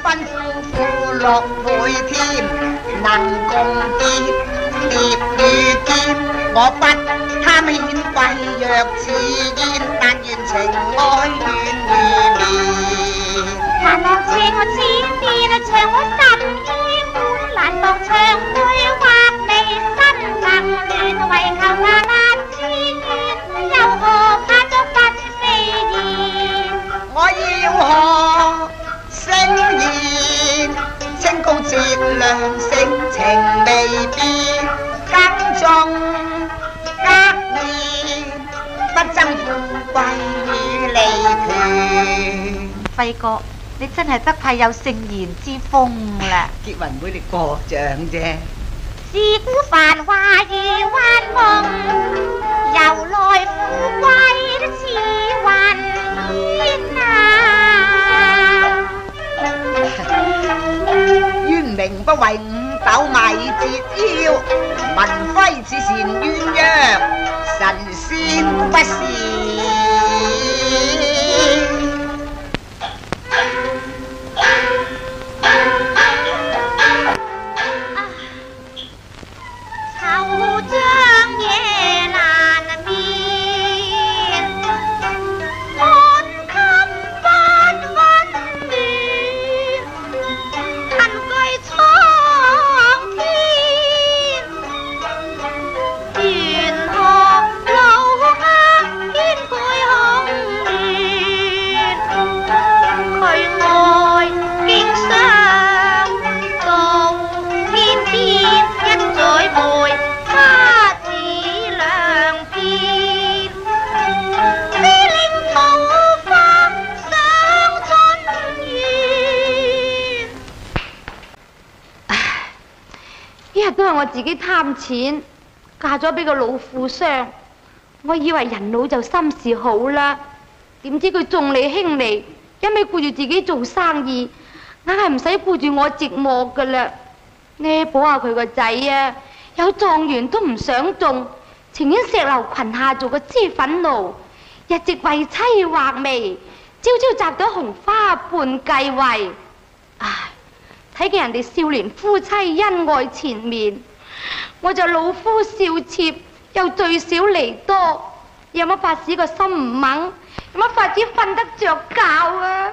奔夫婦樂配添，能共結蝶與劍。我不貪顯貴若似煙，但願情愛遠如綿。 難忘情千變，長我心意滿，難忘長對或未身能亂，為求那之緣，又何怕作不四言？ 我要學聲言，清高節量，性情未變，耕種隔年，不爭富貴與利權。 輝哥，你真係得派有聖賢之風啦！ 結雲妹你過獎啫。 自古繁華如幻夢，由來富貴似雲煙啊！ 淵明不為五斗米折腰，文輝似善鴛鴦，神仙不是。 都係我自己貪錢，嫁咗俾個老富商。我以為人老就心事好啦，點知佢重利輕利，一味顧住自己做生意，硬係唔使顧住我寂寞噶啦。呢補下佢個仔啊，有狀元都唔想中，情願石榴裙下做個脂粉奴，日夕為妻畫眉，朝朝摘到紅花伴繼位。唉，睇見人哋少年夫妻恩愛纏綿，我就老夫少妾，又聚少離多，有乜法子個心唔掹？有乜法子瞓得着覺啊？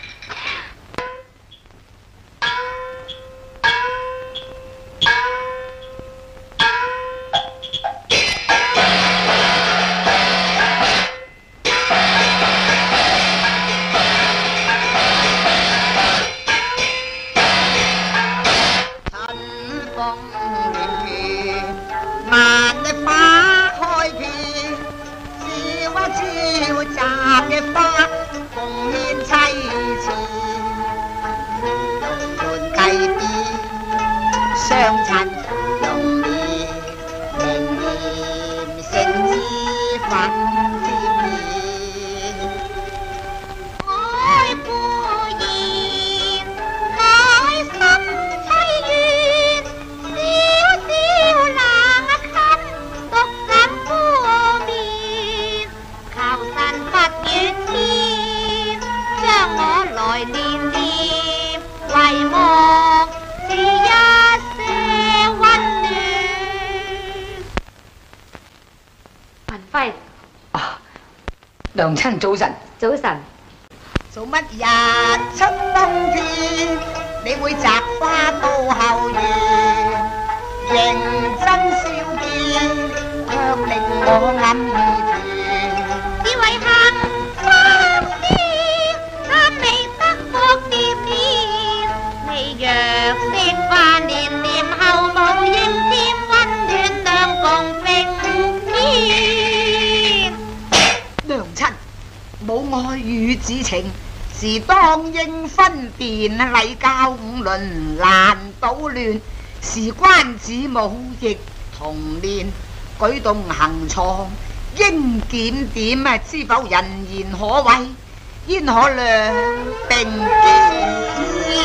娘親早晨。 早晨。 做乜日出冬天，你會摘花到後園，認真笑見，卻令我黯然團。 只為行三天，但未得福疊天，你若食飯年年後無應添，溫暖兩共並肩。 娘親，母愛與子情，是當應分辨，禮教五倫難搗亂，事關子母亦同年，舉動行錯應檢點，知否人言可畏，焉可兩並肩？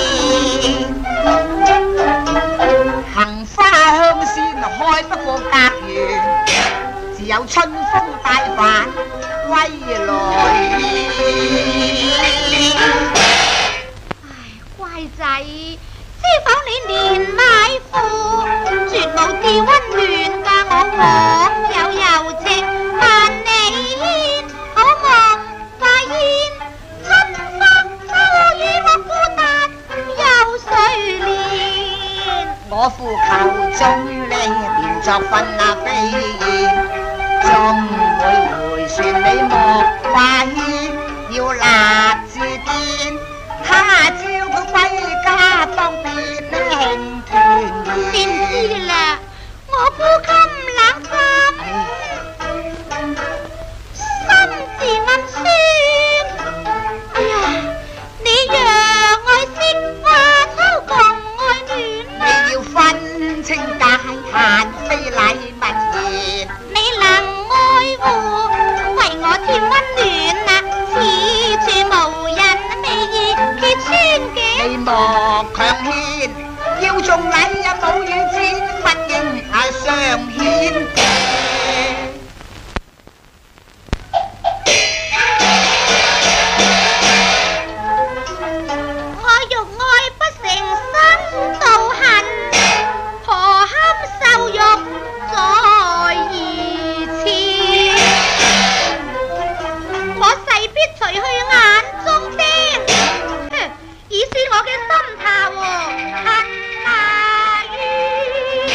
行花香鮮開不過隔園，自有春風帶返歸來。 唉，乖仔，知否你年邁父，絕無至溫暖加我罕有柔情，萬里煙，可望化煙，七花秋雨我孤單又誰憐？ 我苦求中你連作分飛燕，終會回旋你莫掛牽，要立志堅，他朝佢歸家當別慶團圓。 先知啦，我呼吸冷淡，心自暗酸。哎呀，你讓愛惜花秋共愛戀啊！ 你要分清界限，非禮勿言。 你能愛護，為我添溫暖啊！此處無人未易揭穿嘅。 你莫強牽，要重禮啊母與子，不應相牽嘅。 我欲愛不成身道行，何堪受辱在二次？我誓必除去眼中釘，哼以泄我嘅心頭恨啊於。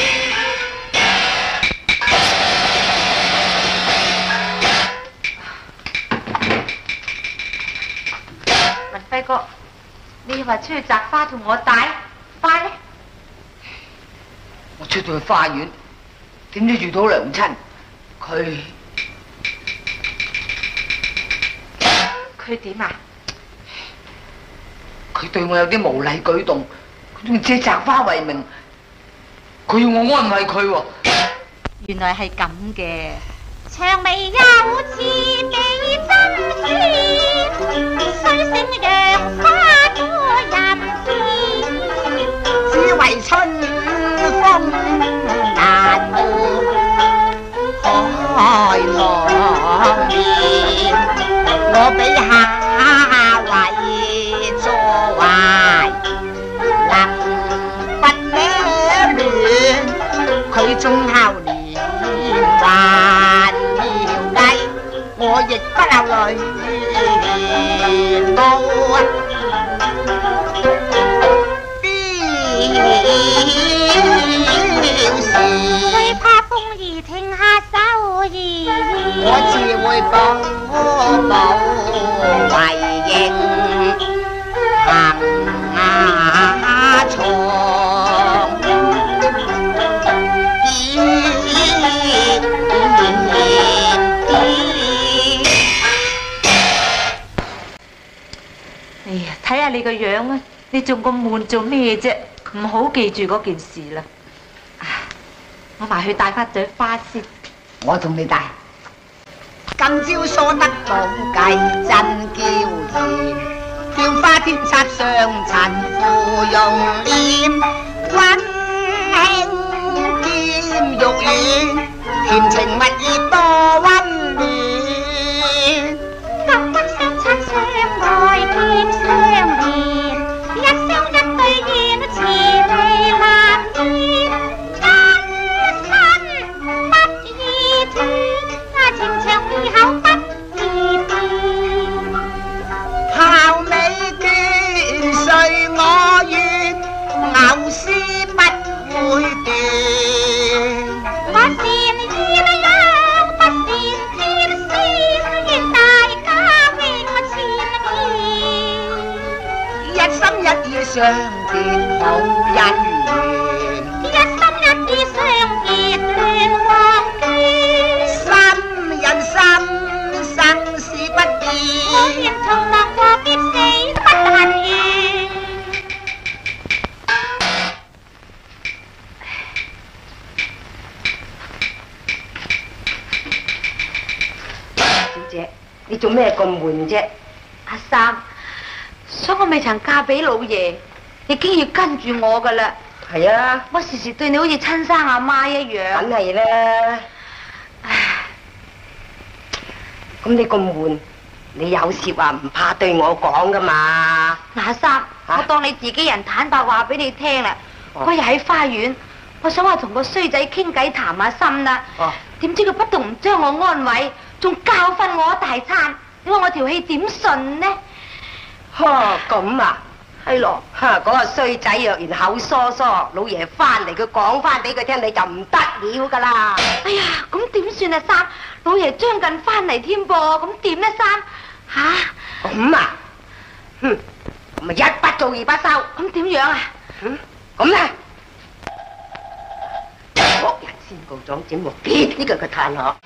文輝哥，你話出去摘花同我帶，快咧！ 我出到去花園，點知遇到娘親， 佢點啊？ 佢對我有啲無禮舉動，佢仲借摘花為名，佢要我安慰佢喎。 原來係咁嘅。 薔薇有刺幾針穿，雖勝楊花多淫賤。 只為春風難護，開望面，我比下為坐懷，能不咩亂？佢終孝年還要計，我亦不留淚無最怕風兒停下手兒， 我自會保護為應行床， 哎呀，睇下你個樣啊，你仲咁悶做咩啫？唔好記住嗰件事啦。我埋去帶翻朵花先。 我同你帶。今朝梳得寶髻真嬌豔，叫花添插上塵芙蓉臉，溫馨兼肉軟，甜情蜜意多溫暖。 金婚相親相愛兼相連，一雙一對燕慈眉難見，真身不易斷，情長異口不易辨。 孝美眷隨我願，藕絲不會斷。 我善意兩不善天仙，願大家永纏綿。 一心一意相結冇姻緣， 一心一意相結亂忘記。 心人心生死不我變。 願從能和必死不恨怨。 小姐，你做咩咁悶啫？阿三，所以我未曾嫁俾老爺，你竟然要跟住我噶啦。 係啊， 我時時對你好似親生阿媽一樣。 梗係啦。咁你咁悶， 你有事話唔怕對我講噶嘛？ 阿三，我當你自己人坦白話俾你聽啦。嗰日喺花園，我想話同個衰仔傾偈談下心啦。點知佢不動唔將我安慰，仲教訓我一大餐。你話我條氣點順呢？ 咁啊， 係咯。 嗰個衰仔若然口疏疏，老爺翻嚟佢講翻俾佢聽，你就唔得了噶啦。 哎呀，咁點算啊三？老爺將近翻嚟添噃，咁點呢三？ 咁啊，咁咪一不做二不休。 咁點樣啊？ 咁咧，惡人先告狀，整鑊結呢個佢嘆下。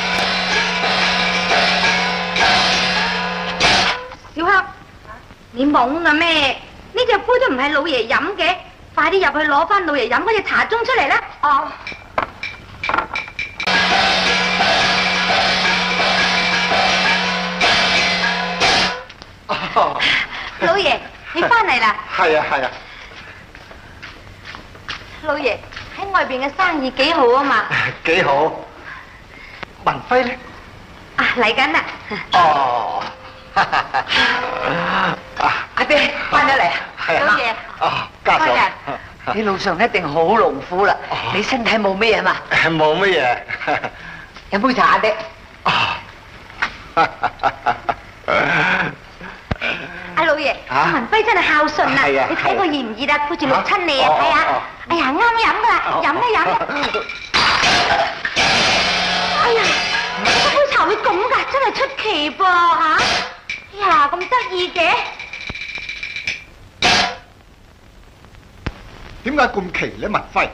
小黑，你懵啊咩？呢隻杯都唔係老爺飲嘅，快啲入去攞翻老爺飲嗰隻茶盅出嚟啦！老爺，你翻嚟啦？ 係啊。 老爺喺外邊嘅生意幾好啊嘛？ 幾好。文輝咧？ 嚟緊啦！ 阿爹翻咗嚟啊！ 老爺， 家嫂， 你路上一定好勞苦啦。你身體冇咩啊嘛？ 冇乜嘢。 飲杯茶，阿爹。 阿老爺，文輝真係孝順啊！你睇佢熱唔熱啊？顧住淥親你啊！睇下，哎呀，啱飲噶啦，飲啦！哎呀，嗰杯茶會咁噶，真係出奇噃吓！哎呀，咁得意嘅。 點解咁奇咧？文輝，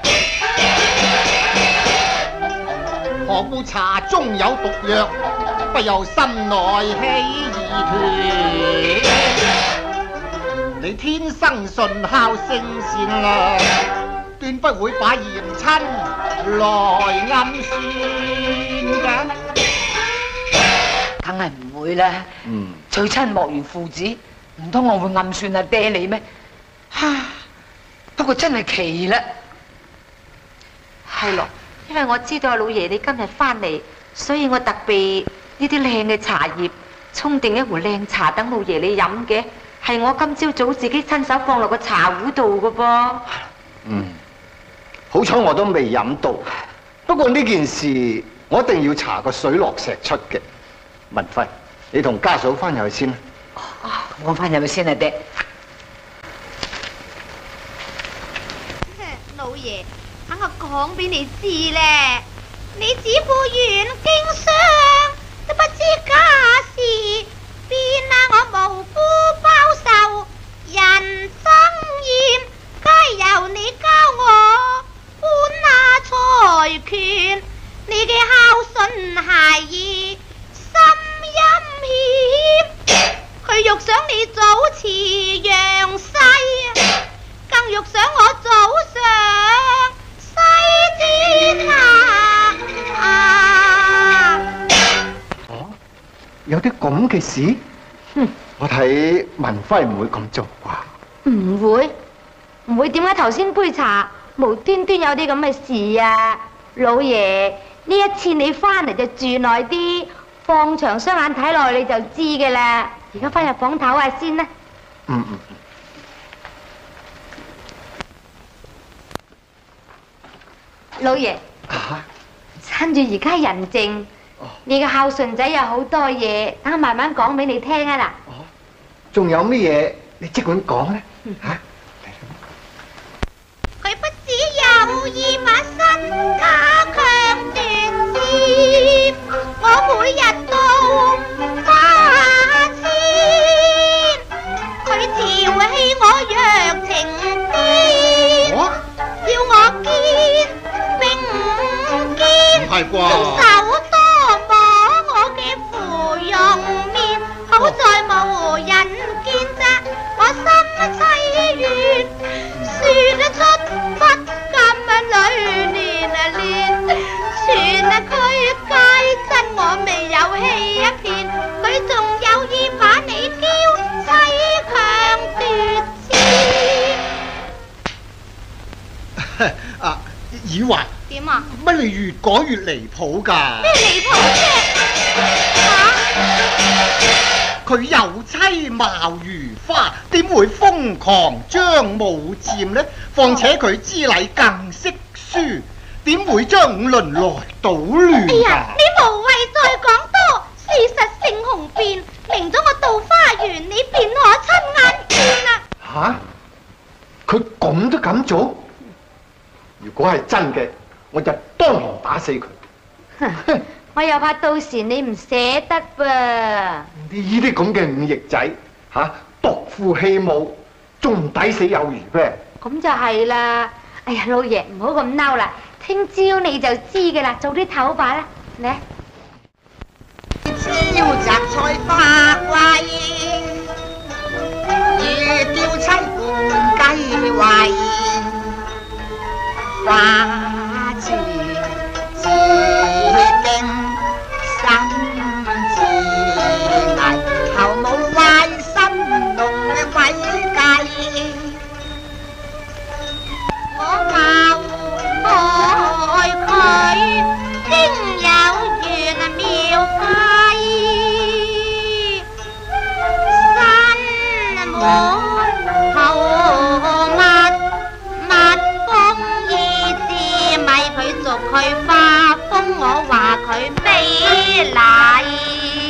何故茶中有毒藥，不由心內氣而團？你天生順孝性善良，斷不會把嫌親來暗算嘅。 梗係唔會啦。最親莫如父子，唔通我會暗算阿爹你咩？不過真係奇啦。 係咯，因為我知道阿老爺你今日翻嚟，所以我特備呢啲靚嘅茶葉，沖定一壺靚茶等老爺你飲嘅。係我今朝早自己親手放落個茶壺度嘅噃。 好彩我都未飲到。不過呢件事我一定要查個水落石出嘅。文輝，你同家嫂翻入去先啦。 我翻入去先啊，爹。 老爺，等我講俾你知咧，你只顧遠經商，都不知家事，變啊我無辜包受人憎厭，皆由你教我管那財權，你嘅孝順孩兒心陰險，佢欲想你早辭陽世，更欲想我早上西天啊！ 有啲咁嘅事？我睇文輝唔會咁做啩。 唔會，唔會。點解頭先杯茶無端端有啲咁嘅事啊？老爺，呢一次你翻嚟就住耐啲，放長雙眼睇落你就知嘅啦。而家翻入房唞下先啦。老爺，趁住而家人靜，你個孝順仔有好多嘢，等我慢慢講俾你聽啊嗱。 仲有乜嘢？你即管講咧嚇。 佢不只有意把身加強斷線，我每日都花錢，佢調戲我弱情啲，要我堅並唔堅，用手多摸我嘅芙蓉面，好在無人見啫，我心凄怨，說得出不禁裏練啊練，算啊佢皆真，我未有氣一片，佢仲有意把你嬌妻強奪錢。 以華， 點啊？ 乜你越講越離譜㗎？ 咩離譜啫？嚇！ 佢有妻貌如花，點會瘋狂將舞劍呢？況且佢知禮更識書，點會將五倫來搗亂㗎？ 哎呀，你無謂再講多，事實勝雄辯，明咗我到花園，你便可親眼見啦。 吓？佢咁都敢做？如果係真嘅，我就當堂打死佢。 我又怕到時你唔捨得噃。 你呢啲咁嘅忤逆仔，獨負器武，仲唔抵死有餘咩？ 咁就係啦。哎呀，老爺唔好咁嬲啦，聽朝你就知嘅啦，早啲唞吧啦，嚟。 朝摘菜百圍，夜吊妻半雞圍，花枝自敬心自危，後冇壞心弄嘅詭計。 我謀害佢，經有緣妙計，山門後蜜蜂意志咪佢俗佢花風，我話佢美麗。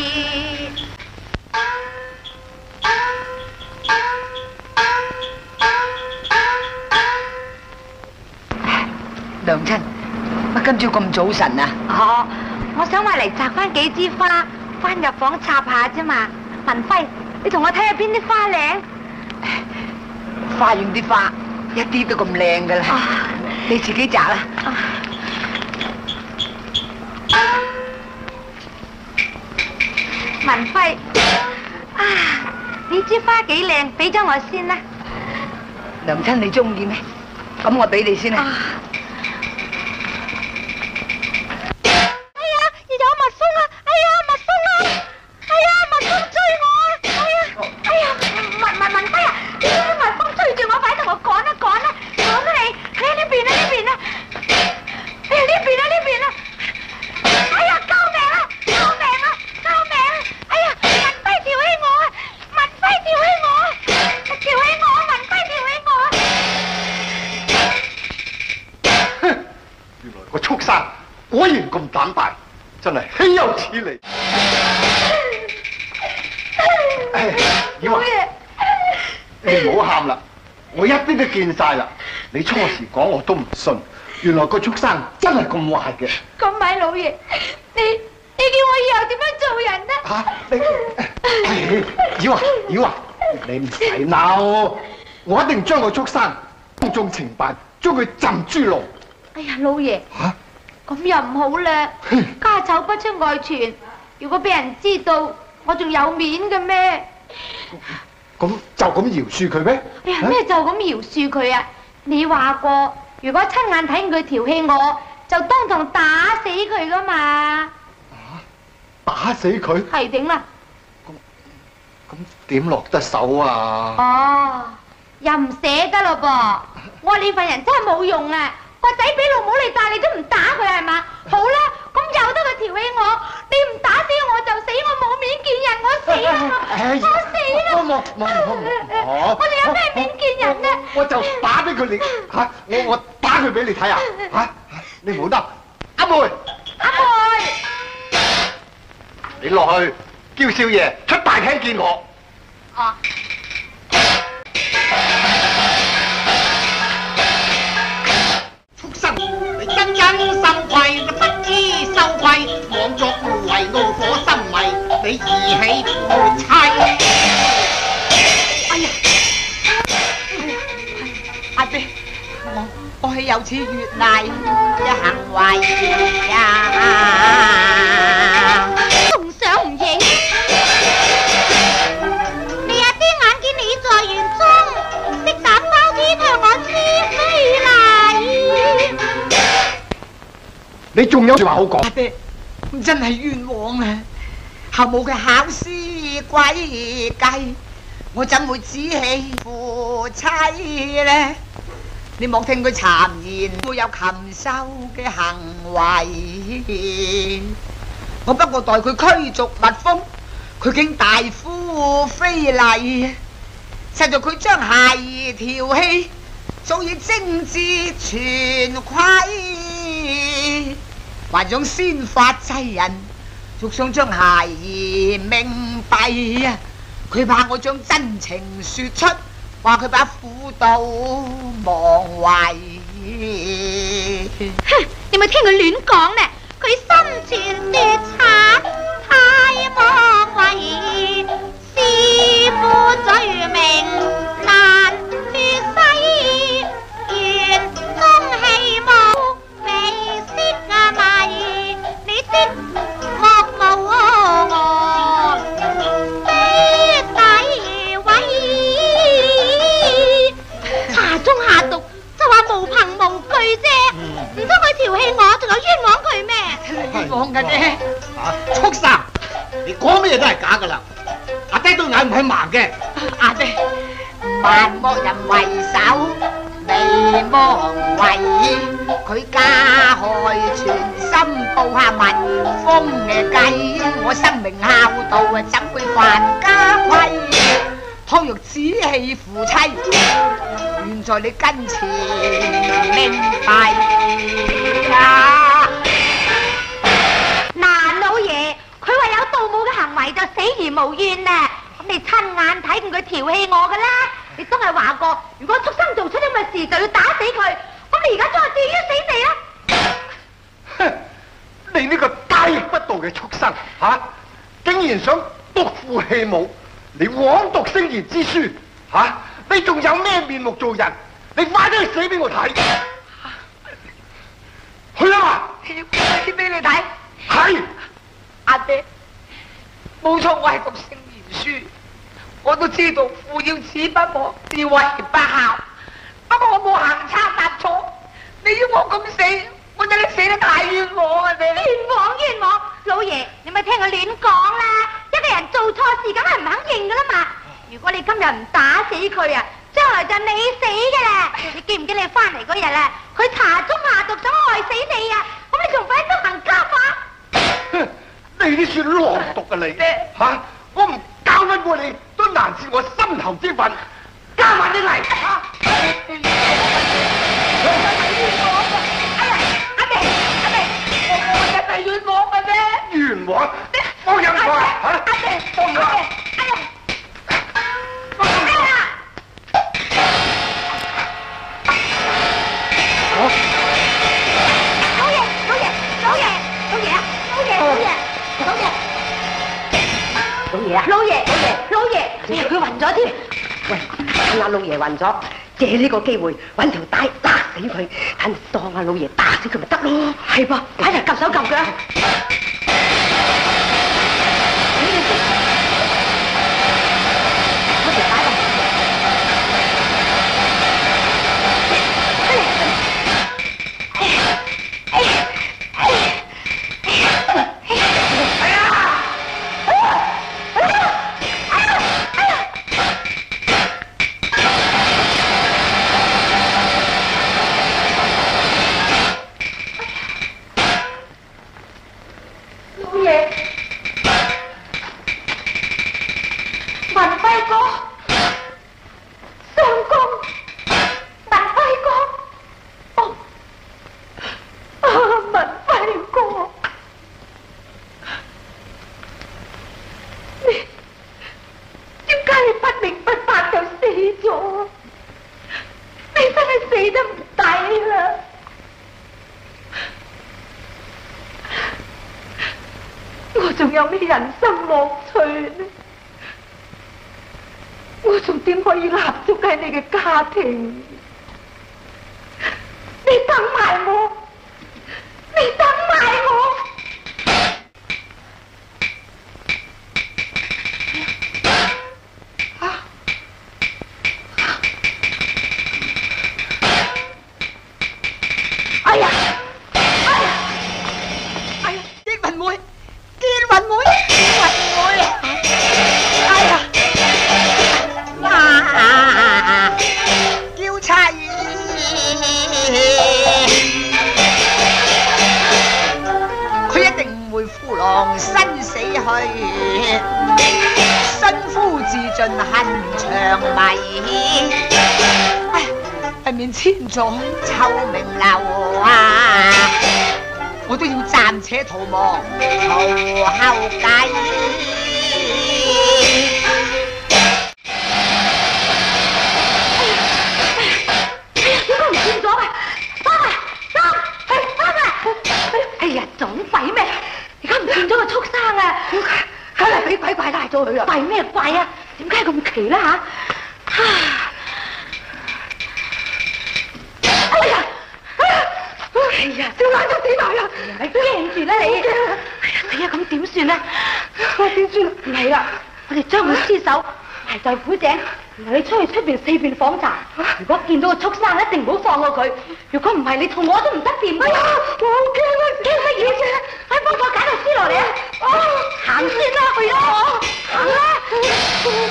娘親，乜今朝咁早晨啊？ 哦，我想話嚟摘翻幾支花，翻入房插下啫嘛。文輝，你同我睇下邊啲花靚？ 花園啲花一啲都咁靚噶啦，你自己摘啦。 文輝，呢支花幾靚，俾咗我先啦。 娘親你中意咩？咁我俾你先啦。 果然咁膽大，真係豈有此理！妖啊，你唔好喊啦，我一啲都見晒啦。你初時講我都唔信，原來個畜生真係咁壞嘅。 咁咪老爺，你叫我以後點樣做人呢？ 妖啊，你唔使鬧，我一定將個畜生當眾懲辦，將佢浸豬籠。 哎呀，老爺，咁又唔好啦，家醜不出外傳，如果俾人知道，我仲有面嘅咩？ 咁就咁饒恕佢咩？ 哎呀，咩就咁饒恕佢啊？你話過，如果親眼睇見佢調戲我，就當堂打死佢噶嘛？ 打死佢？ 係頂啦！ 咁點落得手啊？ 哦，又唔捨得咯噃！我話你份人真係冇用啊！個仔俾老母你帶，你都唔打佢係嘛？好啦，咁由得佢調戲我，你唔打死我就死，我冇面見人，我死啦！我死啦！我哋有咩面見人呢？ 我就打俾佢你嚇，我打佢俾你睇啊嚇！你唔好得，阿妹，你落去叫少爺出大廳見我。 哦。 你真心愧，不知羞愧，妄作無為，怒火心迷，你義氣夫妻。 哎呀，阿爹，我係有此越賴嘅行為呀， 仲想唔認？你阿爹眼見你在園中，識打包天向我知非禮。 你仲有説話好講？ 阿爹，真係冤枉啊！後母嘅巧思詭計，我怎會只棄夫妻呢？你莫聽佢讒言，會有禽獸嘅行為。我不過代佢驅逐蜜蜂， 佢竟大呼非禮，實在佢將孩兒調戲，早已精緻全虧，還想先發制人，仲想將孩兒命斃啊！佢怕我將真情說出，話佢把婦道忘懷。 哼！你咪聽佢亂講呢？佢心存奪產，太妄為，師父罪名難脫洗，願中氣無被色迷，你的莫無我的底位，茶中下毒就話無憑無據啫，唔通佢調戲我，仲有冤枉佢咩？ 冤枉嘅啫！ 畜生！你講咩都係假噶啦！阿爹對眼唔係盲嘅。 阿爹，萬惡人為首，未忘為佢加害全心報下民風嘅計，我生明孝道啊，怎會犯家規？倘若子棄父妻，願在你跟前明白啊！ 嗱，老爺，佢話有盜墓嘅行為就死而無怨啦。咁你親眼睇見佢調戲我噶啦，你都係話過，如果畜生做出咁嘅事，就要打死佢。咁你而家將我置於死地啦！ 哼！你呢個大逆不道嘅畜生竟然想毒父棄母！你枉讀聖賢之書你仲有咩面目做人？你快啲去死俾我睇！去啊嘛！ 要俾你睇。 係阿爹，冇錯，我係讀聖賢書，我都知道父要子不忘，是為不孝。不過我冇行差踏錯，你要我咁死，我真係死得太冤枉啊！你冤枉冤枉，老爺，你咪聽佢亂講啦！一個人做錯事，梗係唔肯認噶啦嘛。如果你今日唔打死佢啊，將來就你死嘅啦！你記唔記你翻嚟嗰日啊？佢茶中下毒想害死你啊！咁你仲快執行家法？ 哼！你啲算狼毒啊你！我唔教訓過你，都難泄我心頭之憤。加埋你嚟！ 哎呀，阿爹，我真係冤枉嘅啫！ 冤枉！放入去阿爹，放入去！哎呀！ 老爺，佢暈咗添。 喂，趁阿老爺暈咗，借呢個機會揾條帶打死佢，等當阿老爺打死佢咪得咯。係噃，睇嚟夾手夾腳。 仲有咩人生樂趣呢？我仲點可以立足喺你嘅家庭？你等埋我，你等埋我。哎呀！ 英文妹！見雲妹，哎呀，叫妻。 面千載臭名流啊！我都要暫且逃亡，無後計。 哎呀，撞鬼咩？而家唔見咗個畜生啊！梗係俾鬼怪拉咗佢啊！怪咩怪啊？點解咁奇啦吓？哎呀！哎呀！小眼都死埋啦！你驚住啦你！哎呀死啊！咁點算咧？點算？唔係啦，我哋將佢屍首埋在府井。然後你出去出邊四邊訪查，如果見到個畜生，一定唔好放過佢。如果唔係，你同我都唔得掂。哎呀，我好驚啊！驚乜嘢啫？快幫我揀條屍落嚟啊！行先啦，去啦，行啦。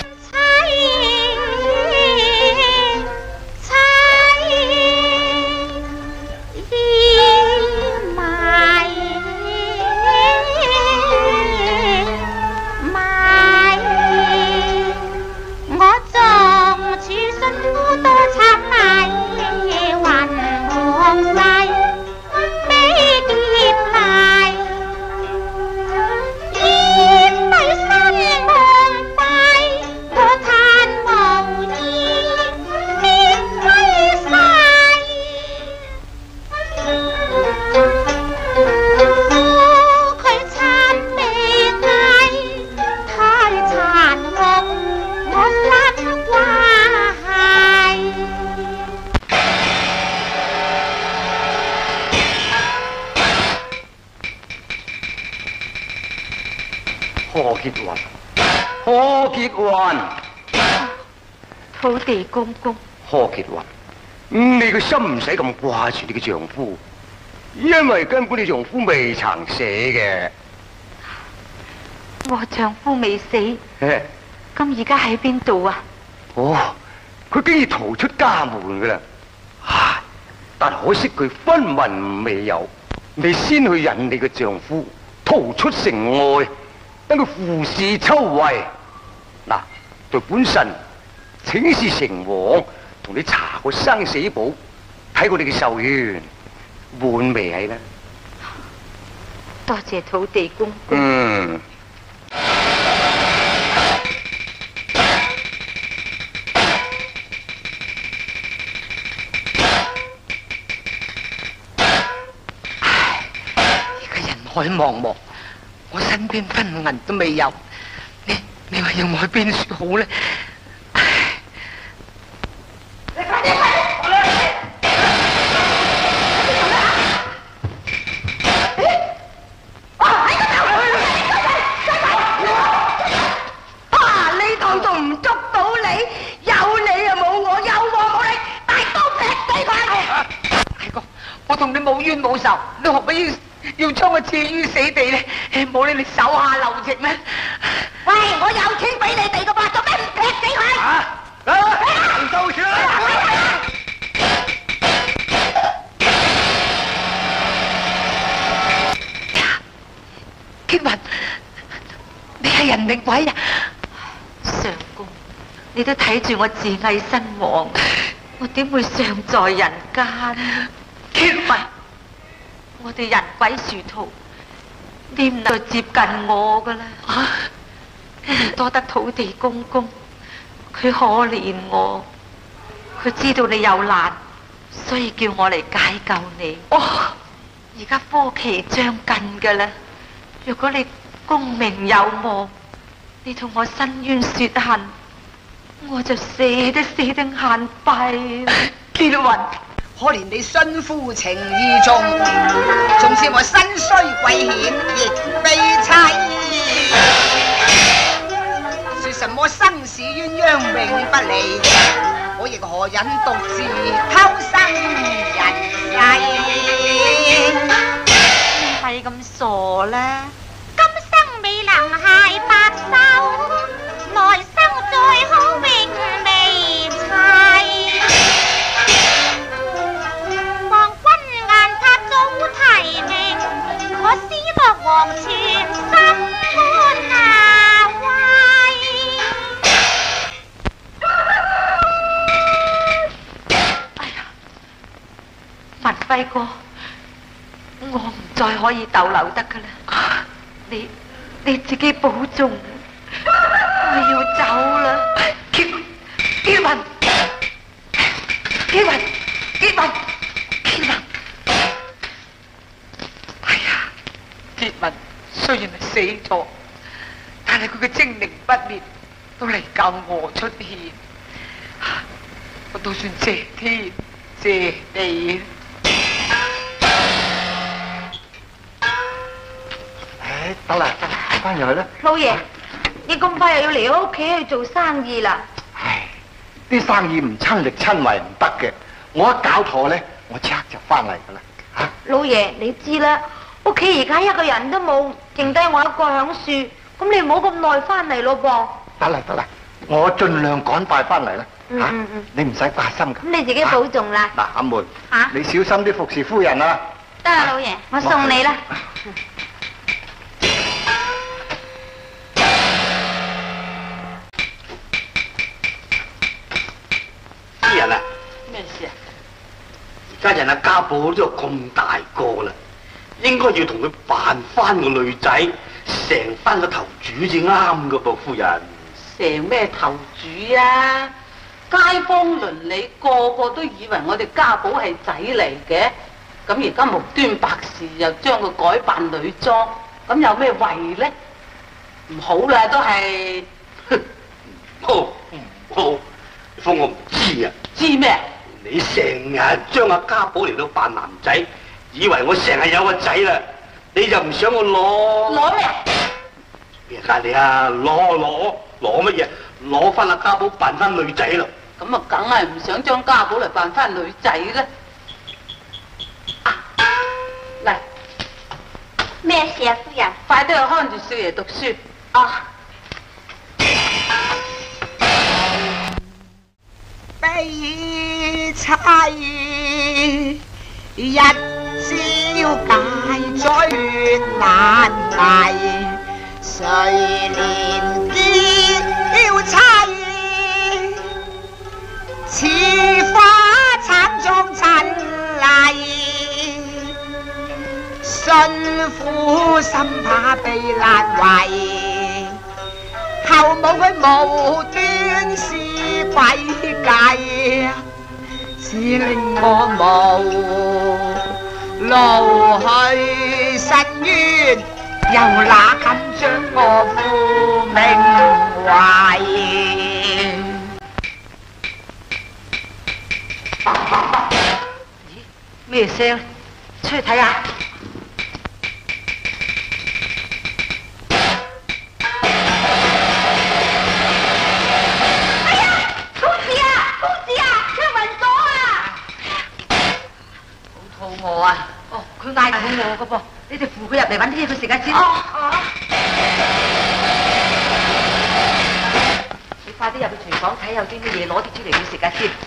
何潔雲， 土地公公， 何潔雲，你個心唔使咁掛住你嘅丈夫，因為根本你丈夫未曾死嘅。 我丈夫未死，咁而家喺邊度啊？ 哦，佢竟然逃出家門噶啦！唉，但可惜佢分文未有，你先去引你嘅丈夫逃出城外。等佢負事秋圍，嗱，對本神請示城隍，同你查個生死簿，睇過你嘅壽元滿未係啦。 多謝土地公公。 唉，而家人海茫茫。我身邊分銀都未有，你話要我去邊處好咧？你快啲呢趟仲唔捉到你？有你又冇我，有我冇你，大刀劈死佢！大哥，我同你冇冤冇仇，你何必要將我置於死地咧？冇理你手下留情咩？喂，我有錢俾你哋個八，做咩唔劈死佢？行到處啦！潔雲，你係人定鬼啊？ 相公，你都睇住我自縊身亡，我點會尚在人間呢？ 潔雲， 我哋人鬼殊途，你唔能夠接近我噶啦。多得土地公公，佢可憐我，佢知道你有難，所以叫我嚟解救你。而家科期將近噶啦，如果你功名有望，你同我伸冤雪恨，我就死得眼閉。 潔雲， 可憐你殉夫情意重，縱使我身雖貴險，亦非妻。說什麼生死鴛鴦永不離，我亦何忍獨自偷生人世？ 你係咁傻咧？ 今生未能邂白首，來生再好永未齊。望君眼塔早提名，可思莫黃泉心歡啊威。 哎呀， 輝哥，我唔再可以逗留得噶啦，你自己保重，我要走啦。結雲，哎呀，結雲雖然係死咗，但係佢嘅精靈不滅，都嚟救我出現，我都算謝天謝地。 得啦，翻入去啦。 老爺，你咁快又要離開屋企去做生意啦？ 唉，啲生意唔親力親為唔得嘅，我一搞妥咧，我即刻就翻嚟噶啦。嚇！ 老爺，你知啦，屋企而家一個人都冇，剩低我一個響樹，咁你唔好咁耐翻嚟咯噃。 得啦，我盡量趕快翻嚟啦。嚇！你唔使掛心㗎。 咁你自己保重啦。 嗱，阿妹， 嚇你小心啲服侍夫人啊。 得啦，老爺，我送你啦。 夫人啊， 咩事啊？ 而家人阿家寶都有咁大個啦，應該要同佢扮翻個女仔，成翻個頭主至啱噶噃，夫人。 成咩頭主啊？街坊鄰里個個都以為我哋家寶係仔嚟嘅，咁而家無端白事又將佢改扮女裝，咁有咩為呢？唔好啦，都係。 好，封我唔知啊。 知咩？ 你成日將阿家寶嚟到扮男仔，以為我成日有個仔啦，你就唔想我攞咩？ 咩嗌你啊？攞乜嘢？攞翻阿家寶扮翻女仔咯。 咁啊，梗係唔想將家寶嚟扮翻女仔啦。嚟， 咩事啊，夫人？ 快啲去看住少爺讀書。 哦。 悲凄日朝解最難捱，誰憐嬌妻？似花慘遭塵泥，信婦心怕被難為，後母佢無端施詭計，只令我無路去申冤，又哪敢將我父命遺？ 咩聲？出去睇下。哦，佢嗌肚餓噶噃，你哋扶佢入嚟揾啲嘢佢食下先。你快啲入去廚房睇有啲乜嘢，攞啲出嚟佢食下先。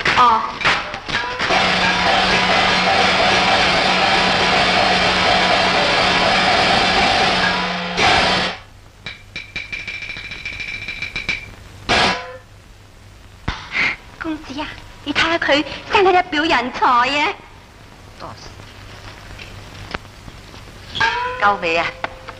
公子啊，你睇下佢生得一表人才啊！ 多謝。夠未啊？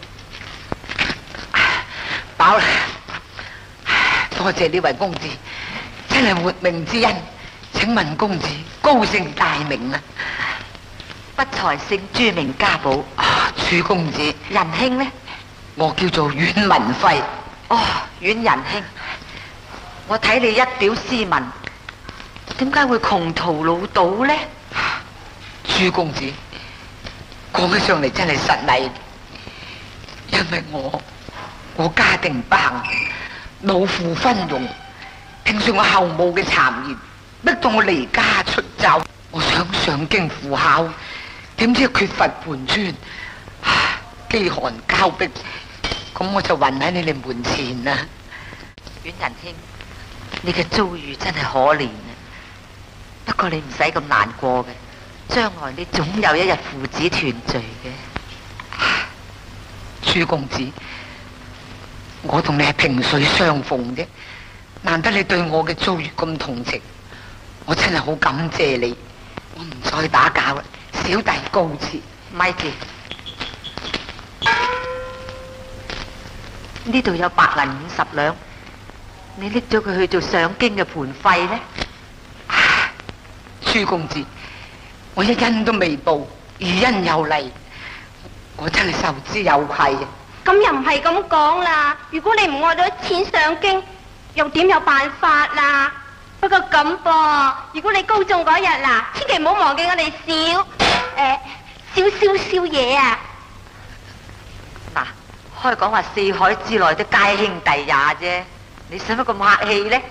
飽啦！多謝呢位公子，真係活命之恩。請問公子高姓大名啊？ 不才姓朱，名家寶。 朱公子， 仁兄呢？ 我叫做阮文輝。 哦，阮仁兄，我睇你一表斯文，點解會窮途潦倒呢？ 朱公子，講起上嚟真係失禮，因為我家庭不幸，老父昏庸，聽說我後母嘅讒言，逼到我離家出走。我想上京赴考，點知缺乏盤川，飢寒交迫，咁我就暈喺你哋門前啦。 阮仁兄，你嘅遭遇真係可憐啊！不過你唔使咁難過嘅，將來你總有一日父子團聚嘅。 朱公子，我同你係萍水相逢啫，難得你對我嘅遭遇咁同情，我真係好感謝你。我唔再打攪啦，先小弟告辭。 咪住，呢度有白銀50兩，你拎咗佢去做上京嘅盤費呢？ 朱公子，我一恩都未報，二恩又嚟，我真係受之有愧啊！ 咁又唔係咁講啦，如果你唔愛咗錢上京，又點有辦法啦？不過咁噃，如果你高中嗰日嗱，千祈唔好忘記我哋少嘢啊！ 嗱，開講話四海之內的皆兄弟也啫，你使乜咁客氣呢？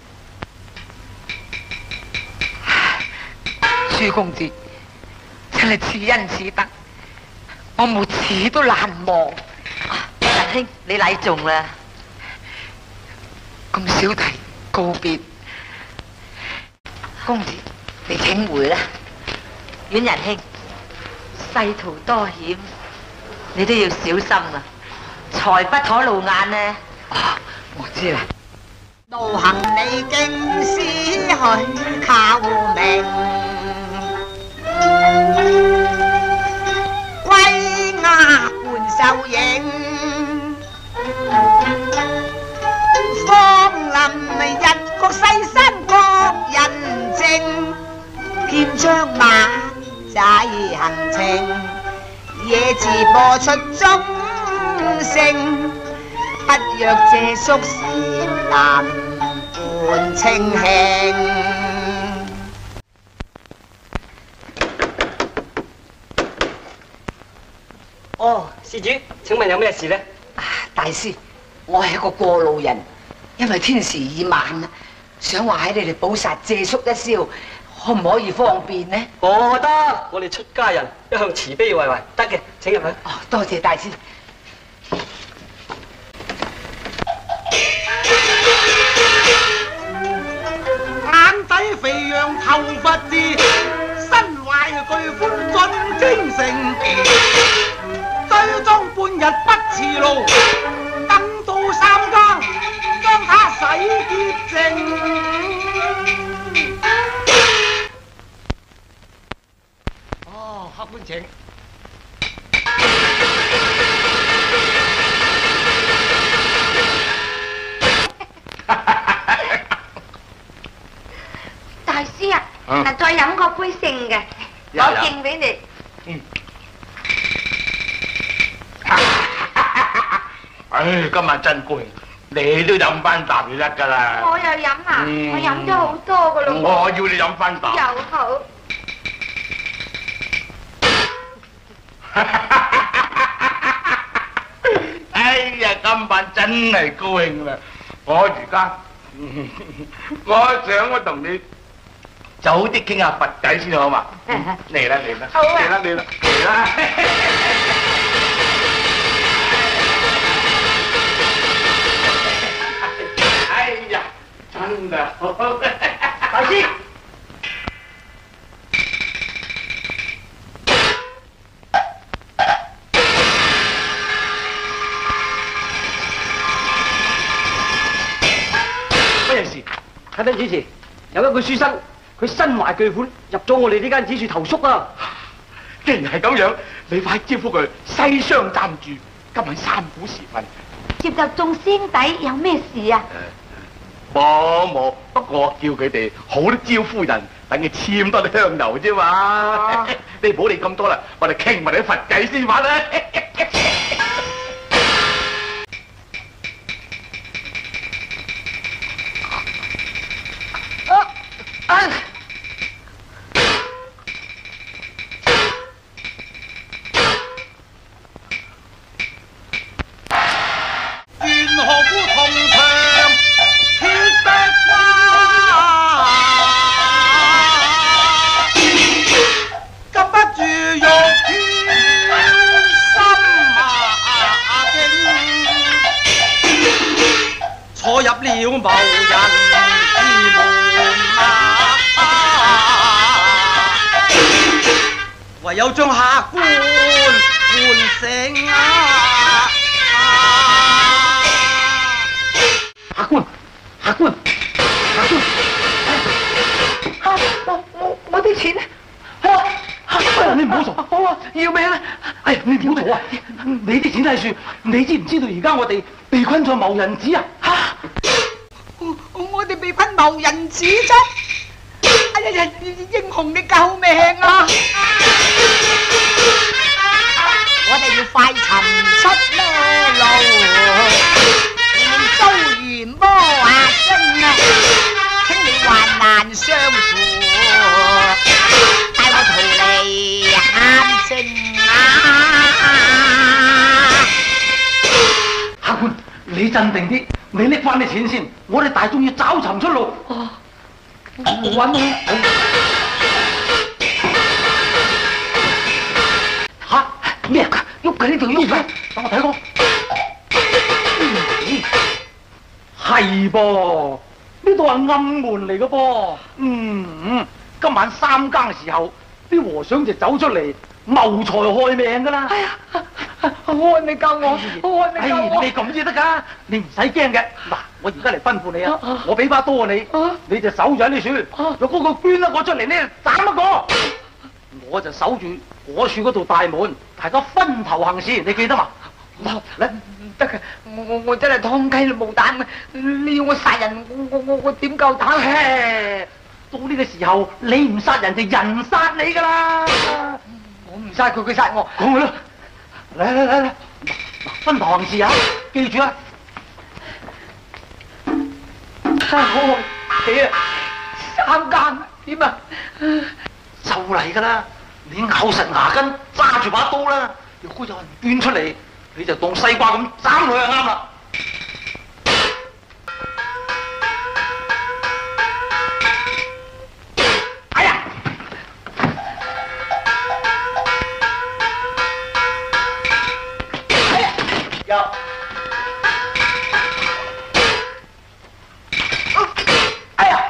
朱公子，真係此恩此德，我沒此都難忘。 仁兄，你禮重啦。 咁小弟告別，公子你請回啦。 阮仁兄，世途多險，你都要小心啊！財不可露眼呢。 我知啦。 道行你經師去靠命，歸衙伴受刑，方臨日國西山各人證，篇章馬仔行程，野字播出鐘聲，不若借宿時難伴清慶。 哦，施主，請問有咩事呢？ 大師，我係一個過路人，因為天時已晚啦，想話喺你哋寶剎借宿一宵，可唔可以方便呢？ 哦，得，我哋出家人一向慈悲為懷，得嘅，請入去。 哦，多謝大師。 眼底肥羊頭髮字，身懷巨款進京城，追蹤半日不辭勞，等到3更將他洗潔淨。哦，客官請。 大師啊，嗱，再飲個杯剩嘅，我敬俾你。 唉，今晚真高興，你都飲翻啖就得噶啦。 我又飲啊，我飲咗好多噶咯。 我要你飲翻啖。 又好。 哎呀，今晚真係高興啦！我而家，我想我同你早啲傾下佛偈先好嘛？嚟啦嚟啦， 好啊嚟啦嚟啦嚟啦！哎呀，真係好！ 大師，乜嘢事？啟稟主持，有一個書生，佢身懷巨款，入咗我哋呢間紫樹投宿啊！ 既然係咁樣，你快招呼佢西廂暫住，今晚3鼓時分。 接就眾師兄弟有咩事啊？ 冇，不過叫佢哋好啲招呼人，等佢簽多啲香油啫嘛。你唔好理咁多啦，我哋傾埋啲佛偈先玩啦。 願何故同場血滴花，禁不住欲穿心境，錯入了謀人之門唯有將客官喚醒啊！ 客官，我啲錢， 你唔好要命啦！哎，你唔好嘈啊！你啲錢睇樹，你知唔知道而家我哋被困在謀人寺啊？ 我哋被困謀人寺啫！哎呀，英雄你救命啊！我哋要快尋出路，遭遇魔星啊！請你患難相扶，帶我逃離險境啊！ 客官，你鎮定啲，你拎翻啲錢先，我哋大眾要找尋出路。我揾到。嚇咩？喐緊呢條喐緊，等我睇過。係噃，呢度係暗門嚟嘅噃。今晚3更時候，啲和尚就走出嚟謀財害命噶啦。哎呀，開你救我，開你救我。你咁至得㗎，你唔使驚嘅。嗱，我而家嚟吩咐你啊，我俾把刀你，你就守住喺呢樹。若嗰個捐得我出嚟呢，斬一個。我就守住果樹嗰度大門，大家分頭行事，你記得嘛？嚟，唔得嘅，我真係劏雞都冇膽嘅，你要我殺人，我點夠膽？到呢個時候，你唔殺人就人殺你㗎啦！我唔殺佢，佢殺我。講佢啦，嚟，分頭行事啊！記住啊！好，起啊！3更點啊？就嚟㗎啦！你咬實牙根，揸住把刀啦！如果有人捐出嚟，你就當西瓜咁斬佢就啱啦！哎呀！有。哎呀！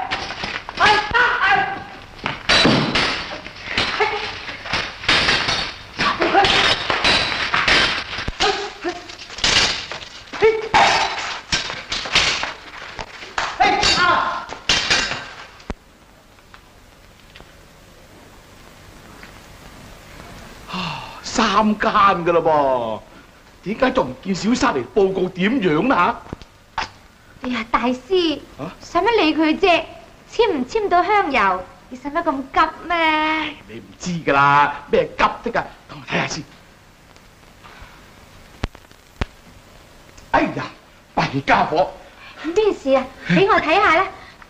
3更噶啦噃，點解仲唔見小三嚟報告點樣啦嚇？ 哎呀，大師，使乜理佢啫？簽唔簽到香油？你使乜咁急咩？ 你唔知噶啦，咩急的噶？等我睇下先。哎呀，弊家伙！ 咩事啊？俾我睇下啦。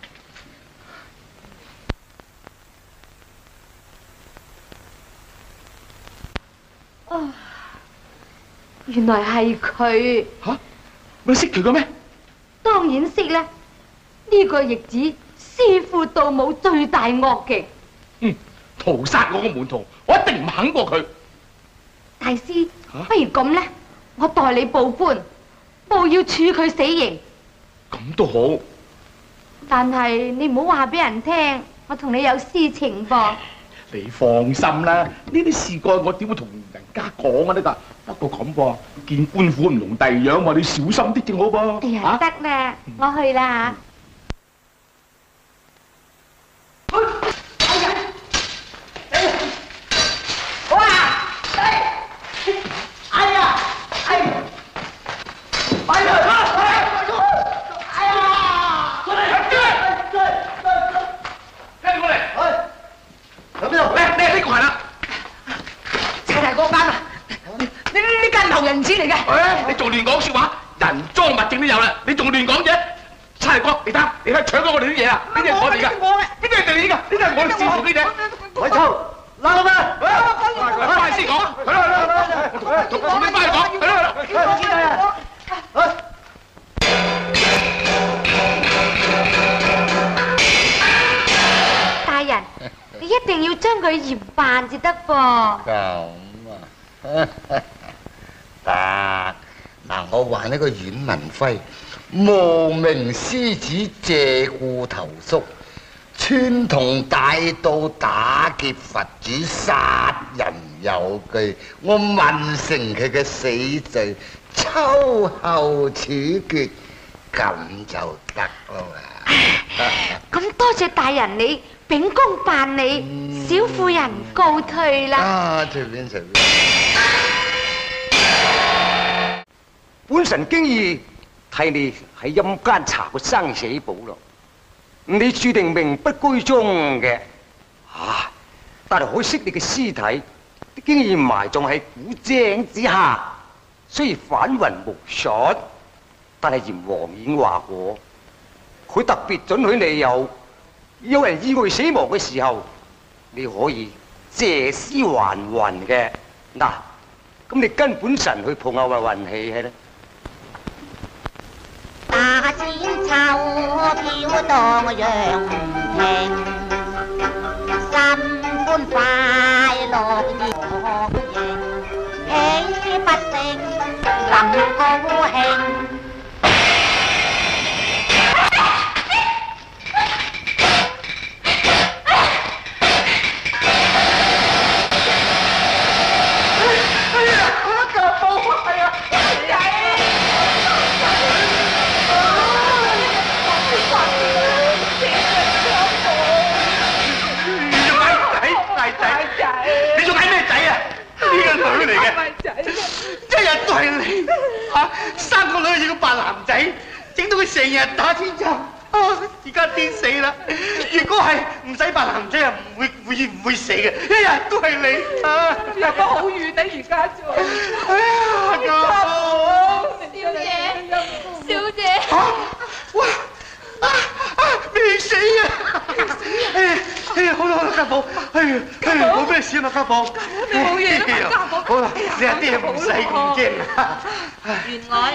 哦，原來係佢。 嚇，你識佢嘅咩？ 當然識啦。呢個逆子師父盜墓最大惡極。 屠殺我個門徒，我一定唔肯過佢。 大師，不如咁咧，我代你報官，報要處佢死刑。 咁都好。 但係你唔好話俾人聽，我同你有私情噃。 你放心啦，呢啲事幹我點會同人家講啊？呢個不過咁噃，見官府唔同第二樣嘛，你小心啲正好噃。 哎呀，得啦，我去啦嚇。哎呀！ 哇！哎呀！哎呀！哎呀！哎呀！過嚟！跟過嚟！喺邊度？呢個係啦， 就係嗰間啊！呢間謀人寺嚟嘅。 你仲亂講説話，人贓物證都有啦，你仲亂講嘢？差哥，你睇搶咗我哋啲嘢啊！呢啲係我哋㗎，呢啲係你㗎，呢啲係我哋師傅啲嘢。 喂，臭，拉我咩？ 翻嚟先講，同你翻嚟講， 大人，你一定要將佢嚴辦至得噃。 咁啊，得嗱，我話呢個阮文輝，無名獅子借故投宿，串同大盜打劫佛主，殺人有據，我問成佢嘅死罪，秋後處決，咁就得啦嘛。 咁多謝大人你秉公辦理， 小婦人告退啦。 啊，隨便隨便。 本神經意替你喺陰間查個生死簿咯，你注定命不居中嘅。啊！但係可惜你嘅屍體經已埋葬喺古井之下，雖然返魂無術，但係閻王已經話過，佢特別准許你有人意外死亡嘅時候，你可以借屍還魂嘅。嗱，咁你跟本神去碰下運氣係咧。 打剪秋飄蕩揚平，心歡快樂樂迎，喜不勝能高興。 三個女要扮男仔，整到佢成日打天仗，而家癲死啦！如果係唔使扮男仔，又唔會死嘅，一日都係你啊！ 有個好遠啊，而家做。 哎呀， 小姐， 哇！未死啊！好啦，家寶，冇咩事啦，家寶。 你冇嘢啦，家寶。 好啦，你阿爹唔使咁驚啊！ 員外，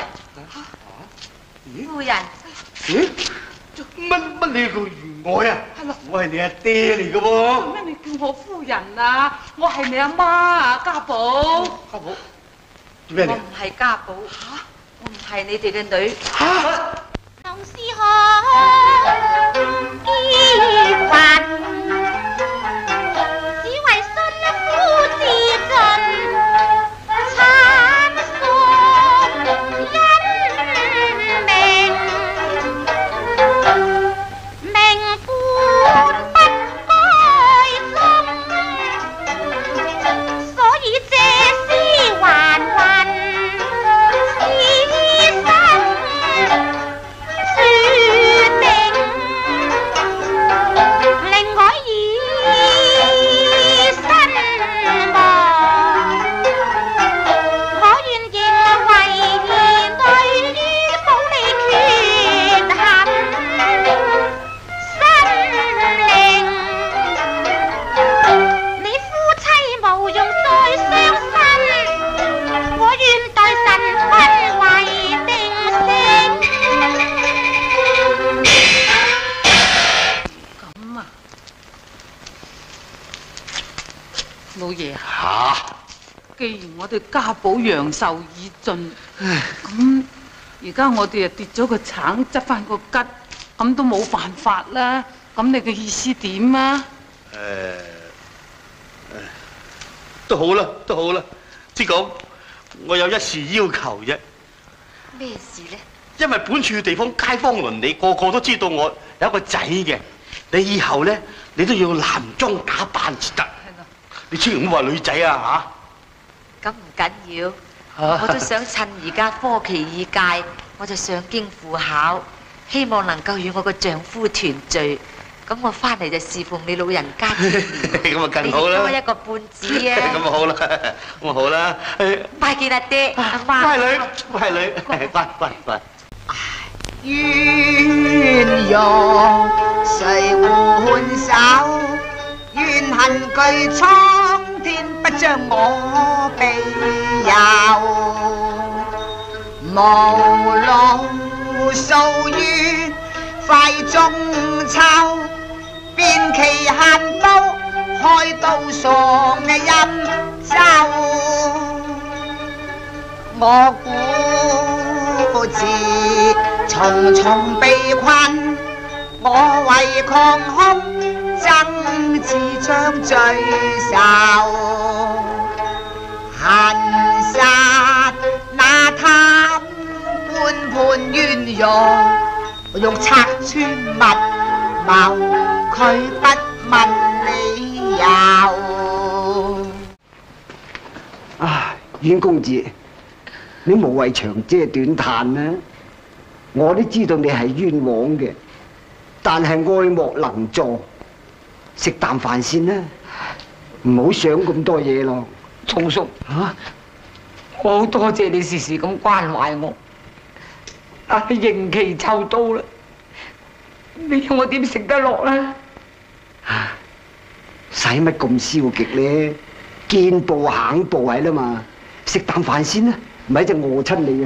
夫人， 咦？乜你個員外啊？我係你阿爹嚟嘅喎。 咩你叫我夫人啊？我係你阿媽啊，家寶。 家寶，做咩嚟？ 我唔係家寶，我唔係你哋嘅女。 同是可結婚，只為信夫自盡，慘喪因命，命本不該終，所以借屍還魂，此生令我以身亡，我願意為兒女補你缺陷，心靈你夫妻無用再傷心，我願待神婚為定性。 老爺啊，既然我哋家寶陽壽已盡，咁而家我哋又跌咗個橙，執翻個桔，咁都冇辦法啦。咁你嘅意思點啊？ 都好啦，都好啦。只講我有一事要求啫。 咩事呢？ 因為本處地方街坊鄰里個個都知道我有一個仔嘅，你以後咧你都要男裝打扮至得。你千祈唔好話女仔啊咁唔緊要，我都想趁而家科期已屆，我就上京赴考，希望能夠與我個丈夫團聚。咁我翻嚟就侍奉你老人家。 咁啊更好啦。 多一個伴子啊！ 咁啊好啦，咁啊好啦。 拜見阿爹阿媽。 乖女，乖女，乖。 鴛鴦誰換手？怨恨巨蒼天不將我庇佑，無路數冤快中秋，變其限刀開刀喪嘅陰州，我孤自重重被困，我為抗空爭自將罪受，恨殺那貪判冤獄，欲拆穿密謀，佢不問理由。 阮公子，你無謂長嗟短嘆啦。我都知道你係冤枉嘅，但係愛莫能助，食啖飯先啦，唔好想咁多嘢咯。 聰叔， 嚇！ 我好多謝你時時咁關懷我。但係刑期就到啦，你要我點食得落咧？ 使乜咁消極咧？見步行步係啦嘛，食啖飯先啦，唔係就餓親你啊！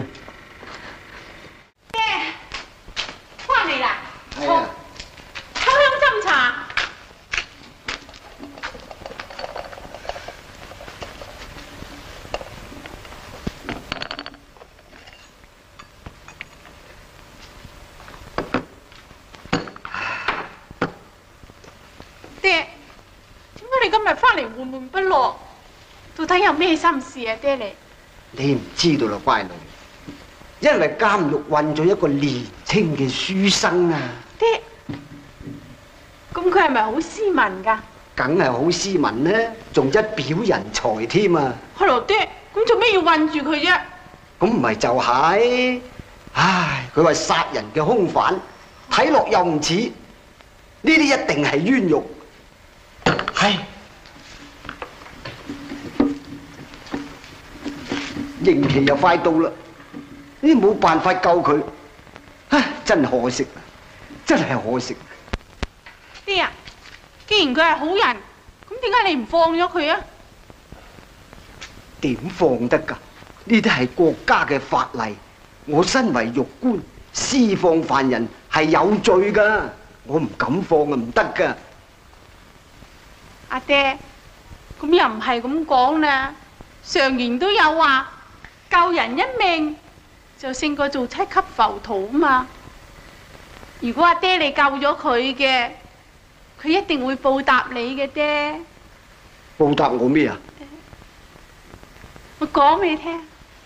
翻嚟啦， 係啊， 秋香斟茶。爹，點解你今日翻嚟悶悶不樂？到底有咩心事啊，爹你？ 你唔知道啦，乖女，因為監獄困咗一個年青嘅書生啊！ 爹，咁佢係咪好斯文㗎？ 梗係好斯文啦，仲一表人才添啊！ 係咯，爹，咁做咩要困住佢啫？ 咁唔係就係，唉，佢話殺人嘅兇犯，睇落又唔似，呢啲一定係冤獄。係。刑期又快到啦，呢冇辦法救佢，唉，真可惜啊！真係可惜。 爹啊，既然佢係好人，咁點解你唔放咗佢啊？ 點放得㗎？呢啲係國家嘅法例，我身為獄官，施放犯人係有罪㗎，我唔敢放啊，唔得㗎。 阿爹，咁又唔係咁講啦，常言都有話。救人一命就勝過做7級浮屠啊嘛！如果阿爹你救咗佢嘅，佢一定會報答你嘅爹。 報答我咩啊？ 我講俾你聽，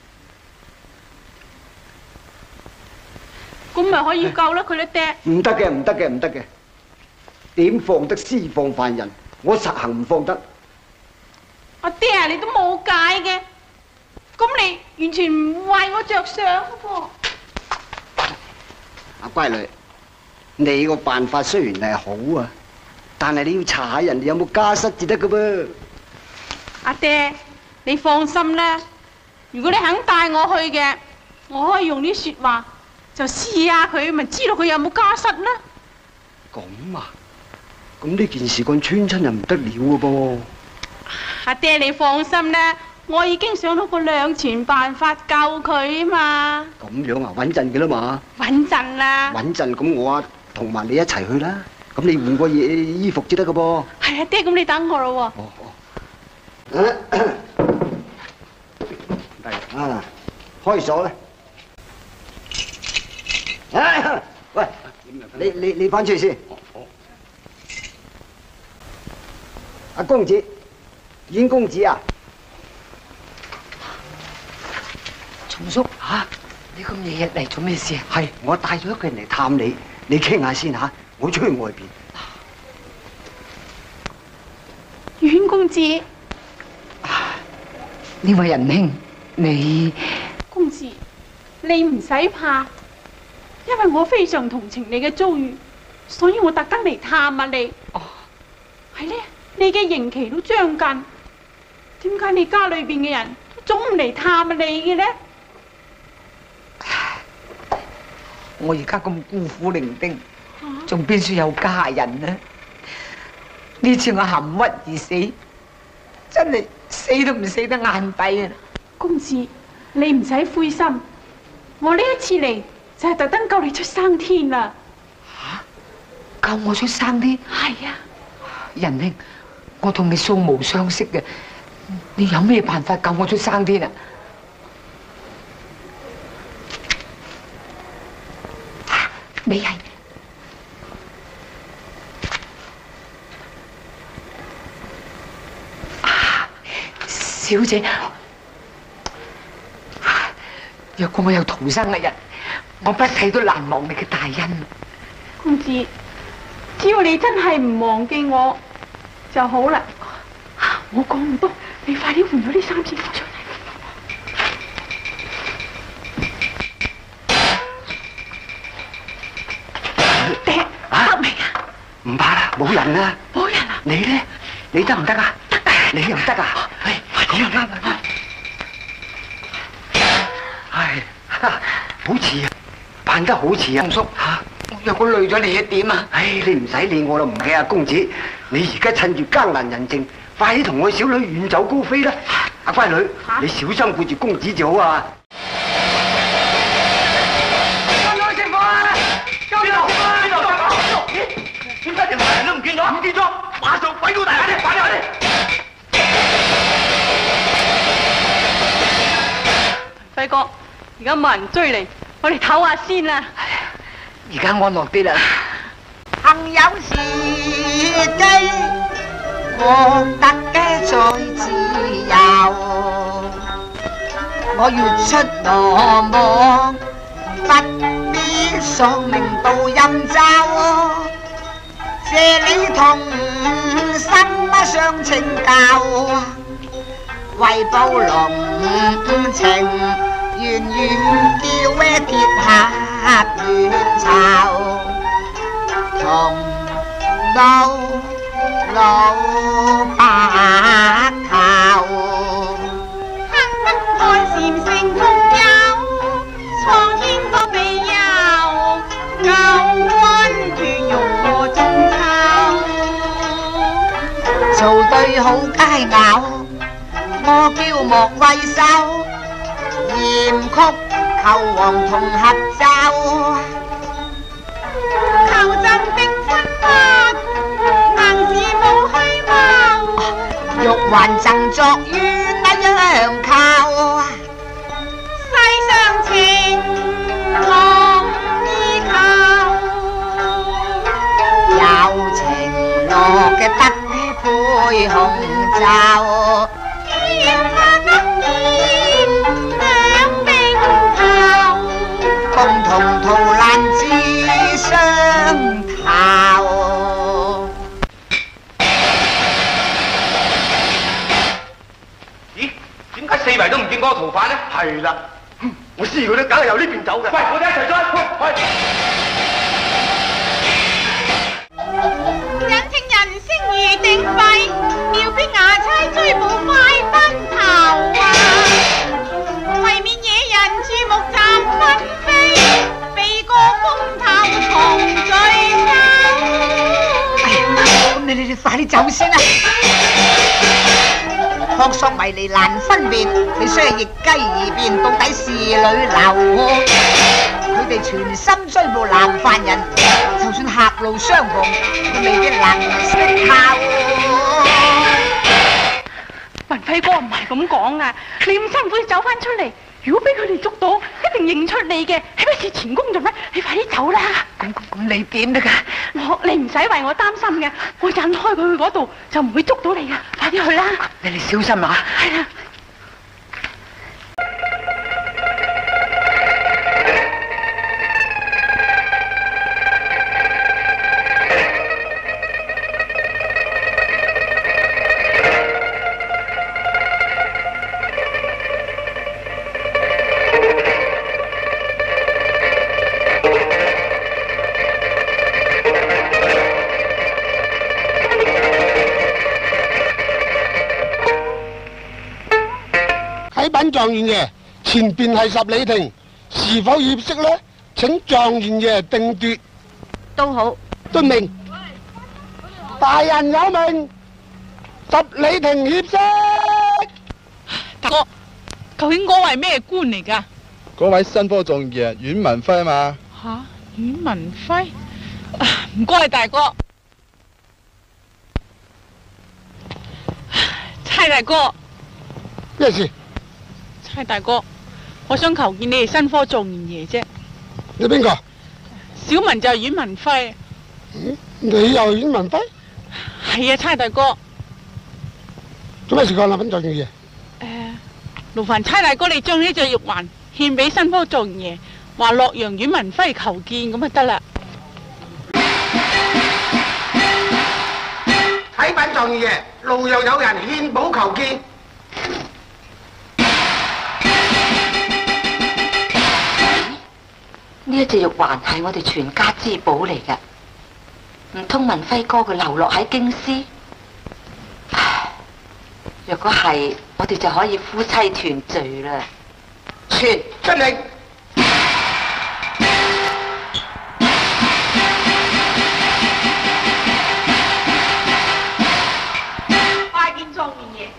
咁咪可以救甩佢啦，爹。 唔得嘅，唔得嘅，唔得嘅，點放得施放犯人？我實行唔放得。 阿爹啊，你都冇解嘅。咁你完全唔為我着想嘅噃。 阿乖女，你個辦法雖然係好啊，但係你要查下人哋有冇家室至得㗎噃。 阿爹，你放心啦，如果你肯帶我去嘅，我可以用啲説話就試下佢，咪知道佢有冇家室啦。 咁啊，咁呢件事幹穿親就唔得了嘅噃。 阿爹，你放心啦。我已經想到個兩全辦法救佢啊嘛！ 咁樣啊，穩陣嘅啦嘛。 穩陣啦。穩陣， 咁我啊同埋你一齊去啦。咁你換個衣服至得嘅噃。係啊，爹，咁你等我咯喎。 啊，開鎖啦。喂，你翻出去先。阿公子，阮公子啊！ 松叔，你咁夜日嚟做咩事啊？ 係我帶咗一個人嚟探你，你傾下先嚇，我出去外邊。 阮公子， 呢位仁兄，你公子，你唔使怕，因為我非常同情你嘅遭遇，所以我特登嚟探下你。哦，係咧，你嘅刑期都將近，點解你家裏邊嘅人都總唔嚟探下你嘅咧？ 我而家咁孤苦伶仃，仲邊處有家人呢？呢次我含屈而死，真係死都唔死得眼閉啊！ 公子，你唔使灰心，我呢一次嚟就係特登救你出生天啦！ 救我出生天？ 係啊！ 仁兄，我同你素無相識嘅，你有咩辦法救我出生天啊？美係小姐，若果我有逃生嘅日，我不睇都難忘你嘅大恩。 公子，只要你真係唔忘記我就好啦。我講咁多，你快啲換咗啲衫先，我出嚟。 冇人啊！ 冇人啊！ 你咧？你得唔得啊？得啊！你又得啊？咁又啱啊！唉，好似啊，扮得好似啊，叔嚇。 若果累咗你點啊？ 唉，你唔使理我啦，唔記啊，公子，你而家趁住艱難人靜，快啲同我小女遠走高飛啦！阿乖女，你小心顧住公子就好啊！ 救咗師傅啊！救咗師傅啊！咦？點解條人都唔見咗？唔見咗！馬上鬼到大啲，快啲！ 輝哥，而家冇人追嚟，我哋唞下先啦。 而家安樂啲啦。 幸有時機，獲得嘅再自由。我越出羅網，不必喪命到陰州。借你同心相情教，為報濃情，願叫結下月巢，同到老白頭。 恨得愛禪成風友，蒼天多庇佑，舊溫斷肉和中秋。 做對好佳肴，我叫莫為首，嚴曲求王同合奏。 求贈訂婚花，硬是冇虛妄。 玉環贈作於那樣靠， 世上情郎依靠， 有情樂嘅得配紅袖。 天花得意兩並頭， 共同逃難至相投。 咦？點解四圍都唔見嗰個逃犯呢？ 係啦，我知佢都梗係由呢邊走嘅。 喂，我哋一齊追！ 引稱人聲如鼎沸，妙必牙差追捕快奔頭啊！為免野人注目站分飛，避過風頭同聚收。 咁你快啲走先啦！撲朔迷離難分辨，你雖係逆雞而變，到底是女流。佢哋全心追捕男犯人，就算狹路相逢，都未必能識靠。 文輝哥唔係咁講啊！你咁辛苦走翻出嚟，如果俾佢哋捉到，一定認出你嘅，係咪似前公做咩？你快啲走啦！ 咁你點得㗎？ 你唔使為我擔心嘅，我引開佢去嗰度就唔會捉到你嘅，快啲去啦！ 你哋小心啊！ 係啦。 狀元爺，前邊係十里亭，是否協色呢？請狀元爺定奪。 都好。 遵命。大人有命，十里亭協色。 大哥，究竟嗰位咩官嚟㗎？ 嗰位新科狀元爺阮文輝嘛。 吓，阮文輝？唔該，大哥。差大哥。 咩事？ 差大哥，我想求見你哋新科狀元爺啫。 你邊個？ 小文就係阮文輝。 你又阮文輝？ 係啊，差大哥。 做咩事幹啊，本狀元爺？ 勞煩差大哥你將呢隻玉環獻俾新科狀元爺，話洛陽阮文輝求見咁就得啦。 啟稟狀元爺，路又有人獻寶求見。 呢一隻玉環係我哋全家之寶嚟㗎。 唔通文輝哥佢流落喺京師？唉，若果係，我哋就可以夫妻團聚啦。 傳出令。 拜見狀元爺。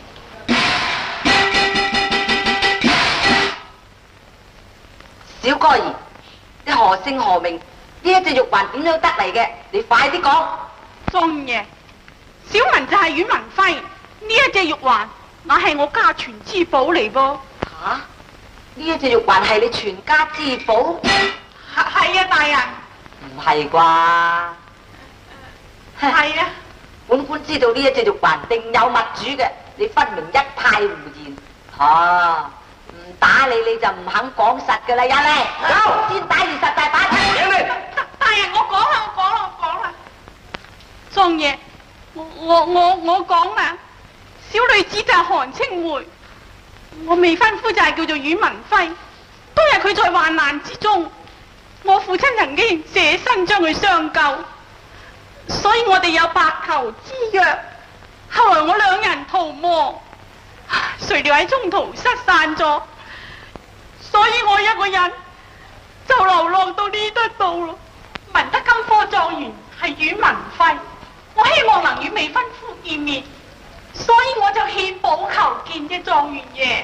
小哥兒，你何姓何名？呢一隻玉環點樣得嚟嘅？你快啲講。 狀元爺，小文就係阮文輝，呢一隻玉環乃係我家傳之寶嚟噃。 吓？呢一隻玉環係你全家之寶？ 係啊，大人。 唔係啩？ 係啊。 本官知道呢一隻玉環定有物主嘅，你分明一派胡言。吓？唔打你你就唔肯講實噶啦，有嚟，走，先打20大把出嚟。 大人，我講啦。狀爺，我講啦，小女子就係韓青梅，我未婚夫就係叫做阮文輝。當日佢在患難之中，我父親曾經捨身將佢相救，所以我哋有白頭之約。後來我兩人逃亡，誰料喺中途失散咗，所以我一個人就流浪到呢度咯。聞得金科狀元係阮文輝，我希望能與未婚夫見面，所以我就獻寶求見嘅狀元爺。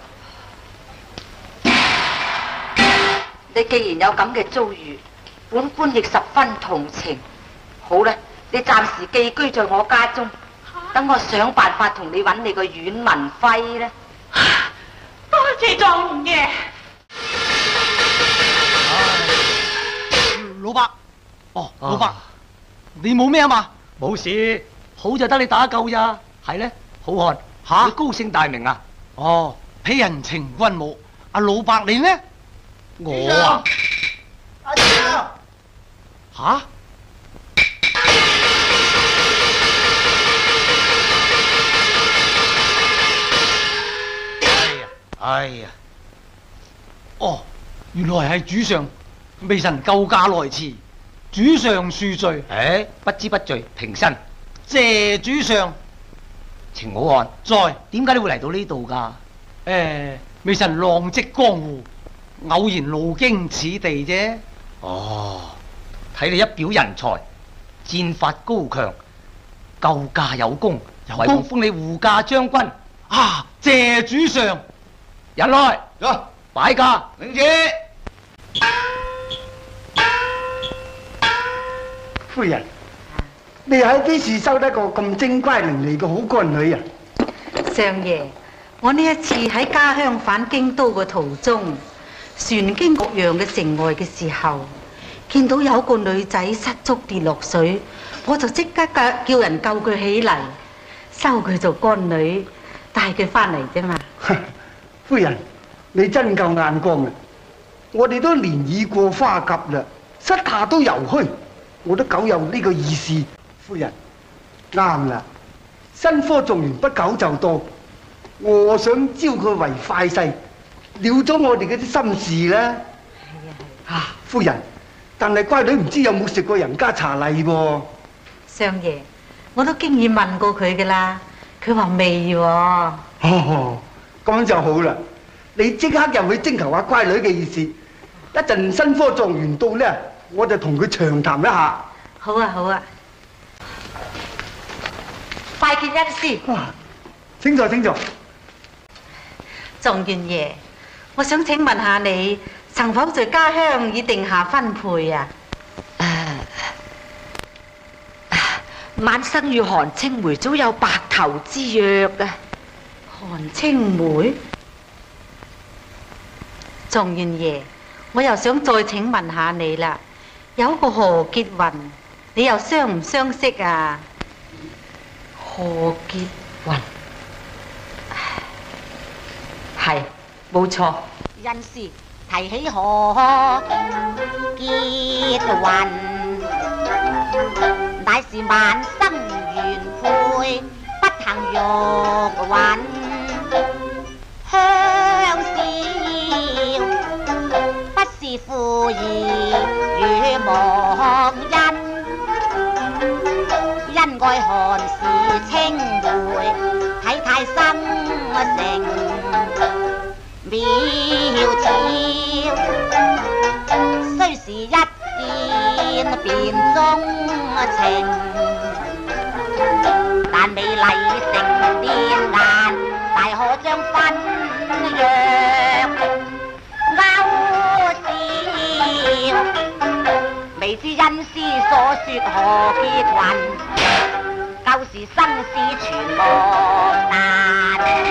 你既然有咁嘅遭遇，本官亦十分同情。好啦，你暫時寄居在我家中，等我想辦法同你揾你個阮文輝啦。 多謝狀元爺。 老伯，老伯，你冇咩啊嘛？冇事，好就得你打救咋？係咧，好漢吓，你高姓大名啊？哦，鄙人程君武。阿老伯你呢？我啊，阿姐吓？哎呀，哦，原來係主上。微臣救駕來遲，主上恕罪。不知不罪，平身。謝主上。程好漢在，點解你會嚟到呢度㗎？微臣浪跡江湖，偶然路經此地啫。哦，睇你一表人才，戰法高強，救駕有功，為王封你護駕將軍。啊，謝主上。人來，擺駕，領旨。 夫人，你喺幾時收得個咁精乖伶俐嘅好乾女啊？ 相爺，我呢一次喺家鄉返京都嘅途中，船經各樣嘅城外嘅時候，見到有個女仔失足跌落水，我就即刻叫人救佢起嚟，收佢做乾女，帶佢翻嚟啫嘛。 夫人，你真夠眼光啊！我哋都年已過花甲啦，膝下都猶虛。我都久有呢個意思，夫人啱啦。新科狀元不久就到，我想招佢為快婿，了咗我哋嗰啲心事啦。啊，夫人，但係乖女唔知有冇食過人家茶禮噃？ 相爺，我都經已問過佢噶啦，佢話未喎。 哦，咁就好啦。你即刻入去徵求下乖女嘅意思，一陣新科狀元到呢，我就同佢長談一下。 好啊，好啊。拜見恩師。 請坐，請坐。 狀元爺，我想請問下你，曾否在家鄉已定下婚配啊？ 晚生與韓青梅早有白頭之約啊。 韓青梅？狀元爺，我又想再請問下你啦。有個何潔雲，你又相唔相識啊？ 何潔雲，係冇錯。 恩師提起何潔雲，乃是晚生原配，不幸玉雲香消，不是父兒與亡恩。 苗條，雖是一見便鍾情，但美麗成電顏，大可將婚約勾銷。未知恩師所說何結魂，舊時生死全無難知。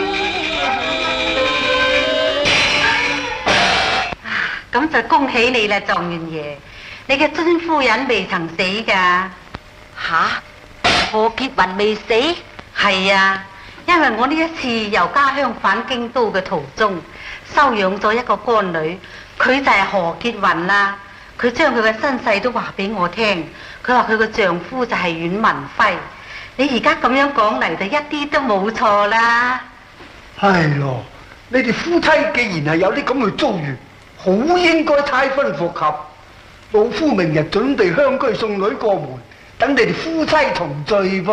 咁就恭喜你啦，狀元爺！你嘅尊夫人未曾死㗎。 吓？何潔雲未死？ 係啊，因為我呢一次由家鄉返京都嘅途中，收養咗一個乾女，佢就係何潔雲啦。佢將佢嘅身世都話俾我聽，佢話佢個丈夫就係阮文輝。你而家咁樣講嚟就一啲都冇錯啦。 係咯，你哋夫妻既然係有啲咁嘅遭遇，好應該太婚復合。老夫明日準備香居送女過門，等你哋夫妻同聚噃。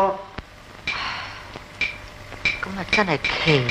咁啊真係奇！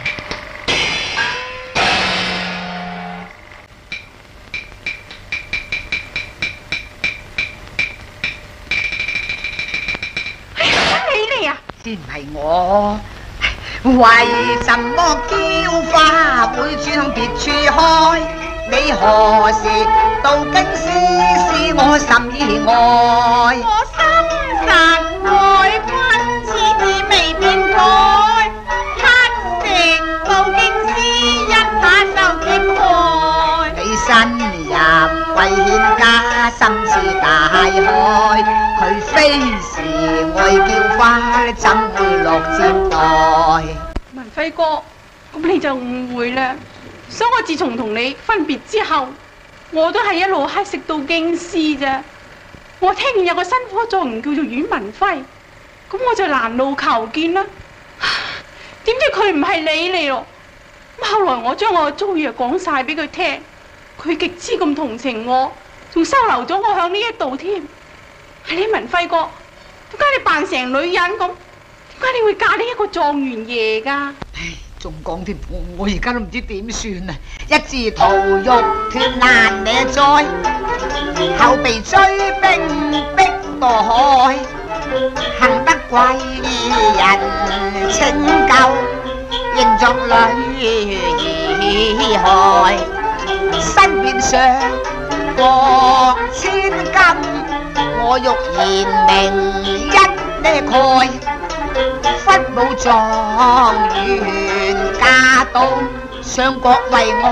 先係我，為什麼嬌花會轉向別處開？你何時到京師，使我甚意外？ 我心神愛君，此志未變改，親定到京師，一把手揭開。 你身入為獻家，心似大海。佢非是愛嬌花，怎會落接待？ 文輝哥，咁你就誤會啦。所以我自從同你分別之後，我都係一路乞食到京師咋。我聽見有個新科狀元叫做阮文輝，咁我就攔路求見啦。點知佢唔係你嚟咯。咁後來我將我嘅遭遇講晒俾佢聽，佢極之咁同情我，仲收留咗我響呢一度添。係你文輝哥，點解你扮成女人咁？點解你會嫁呢一個狀元爺㗎？ 仲講添，我而家都唔知點算啊！一枝桃玉斷難你栽，後被追兵逼墮海，幸得貴人拯救，應作女兒害，身邊上國千金。我欲言明一呢蓋，忽冇狀元嫁到上國為愛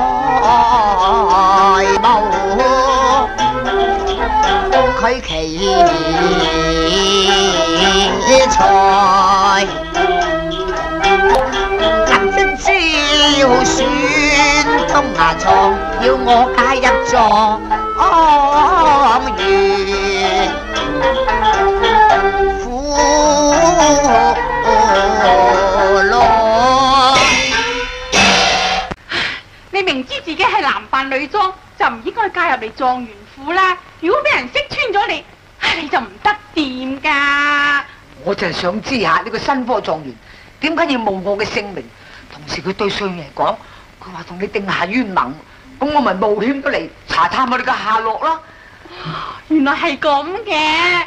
慕，佢奇才，銀針招選通牙床，要我加入狀元。 你明知自己係男扮女裝，就唔應該嫁入嚟狀元府啦。如果俾人識穿咗你，你就唔得掂噶。 我就係想知下呢個新科狀元點解要冒我嘅性命，同時佢對歲月嚟講，佢話同你定下冤盟，咁我咪冒險都嚟查探我哋嘅下落咯。 原來係咁嘅。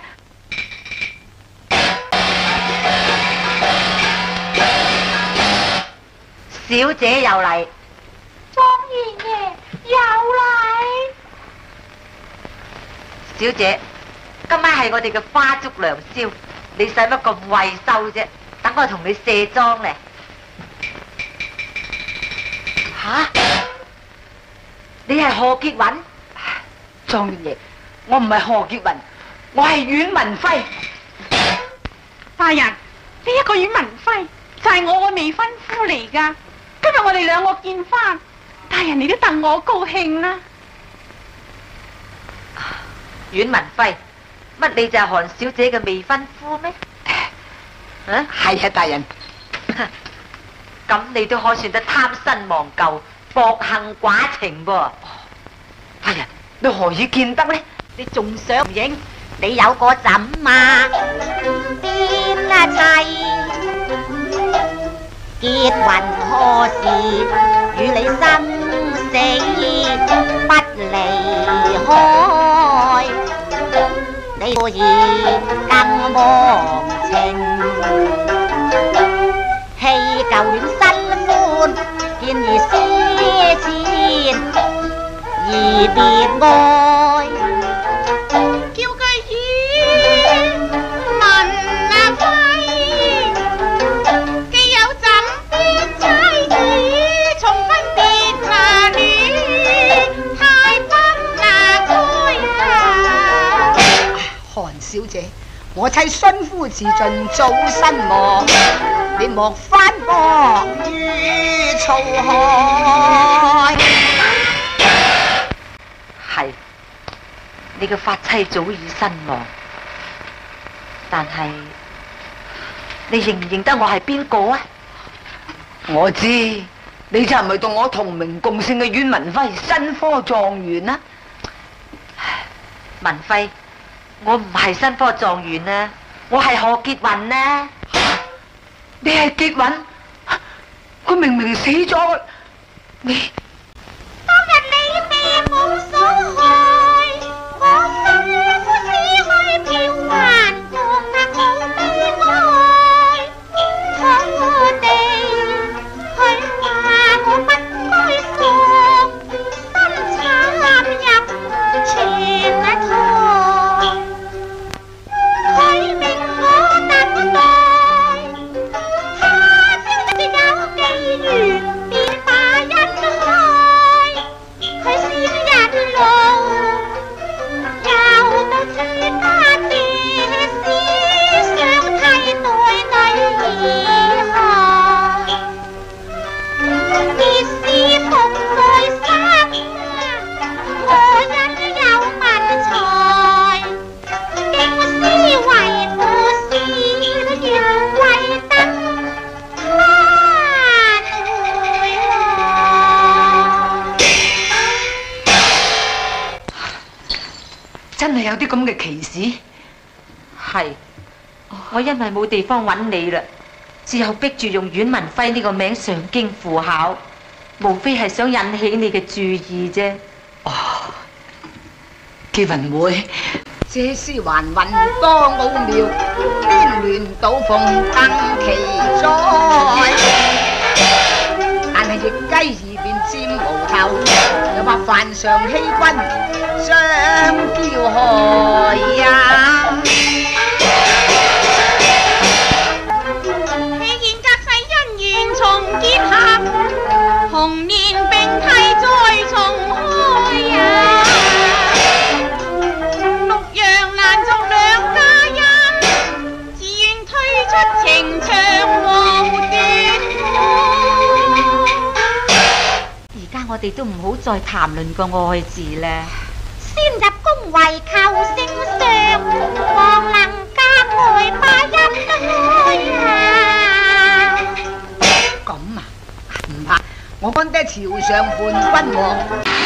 小姐又嚟， 狀元爺又嚟。 小姐，今晚係我哋嘅花燭良宵，你使乜咁畏羞啫？等我同你卸妝咧。吓？你係何潔雲？ 狀元爺，我唔係何潔雲，我係阮文輝。 大人，呢一個阮文輝就係我嘅未婚夫嚟噶。今日我哋兩個見翻，大人你都戥我高興啦。 阮文輝，乜你就係韓小姐嘅未婚夫咩？啊， 係啊，大人。 咁你都可算得貪新忘舊、薄幸寡情噃。 大人，你何以見得呢？ 你仲想影？你有個怎啊？邊啊砌？結魂何時與你生死不離開，你可以更忘情，戲舊戀新歡，見而思前，而別愛。 叫佢與文輝，既有怎的妻子，重分別那戀，太不那該啊！ 韓小姐，我妻殉夫自盡，早身亡，你莫翻薄於醋海。 係，你嘅髮妻早已身亡，但係你認唔認得我係邊個啊？ 我知，你就係咪同我同名共姓嘅阮文輝新科狀元啊？ 文輝，我唔係新科狀元啊，我係何潔雲啊！ 你係潔雲？佢明明死咗，你當日你命無所害，我辛苦只去漂還國好悲哀。我哋佢話我不該喪，身慘入全台，佢命我等待。便把一開，佢先引路，又到自家自思想替代女兒害，別是服在身，我因有文才，經思為父事願為得。 真係有啲咁嘅奇事？ 係，我因為冇地方揾你啦，只有逼住用阮文輝呢個名上京赴考，無非係想引起你嘅注意啫。 哦，潔雲妹， 這詩還韻多奧妙，編亂倒鳳更奇哉。但係亦雞兒便佔無頭，又話犯上欺君相驕害呀！ 既然隔世姻緣重結合，紅年並替再重開呀！六陽難續兩家音，自願退出情長無端。 而家我哋都唔好再談論個愛字啦。 先入宮為求聖上，望能夾外把音開啊！ 咁啊，唔怕，我安得朝上伴君王。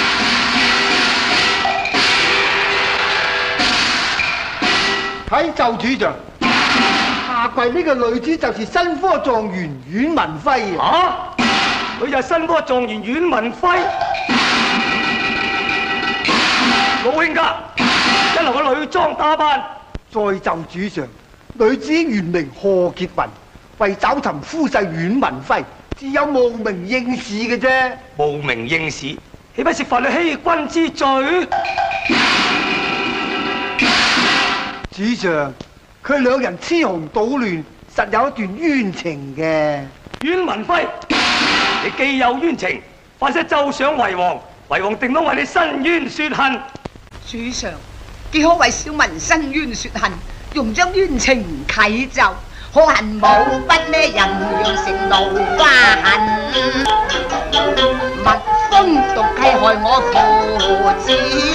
睇就主像，下跪呢個女子就是新科狀元阮文輝啊！ 佢就係新科狀元阮文輝。老兄家，一路嘅女裝打扮， 在就主上，女子原名何潔雲，為找尋夫婿阮文輝，只有冒名應試嘅啫。 冒名應試，豈不是犯了欺君之罪？ 主上，佢兩人雌雄搗亂，實有一段冤情嘅。 阮文輝，你既有冤情，快些奏上為王，為王定當為你伸冤雪恨。 主上，既可為小民伸冤雪恨，容將冤情啟奏，可恨武不呢人釀成怒花恨，蜜蜂毒計害我父子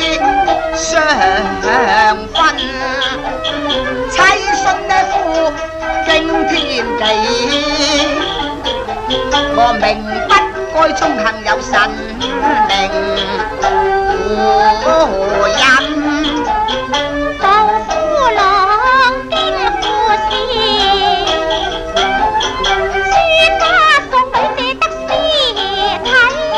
相分，妻信呢負驚天地，我明不該中幸有神明。夫人， 老夫郎經故事，書家送女借得詩體。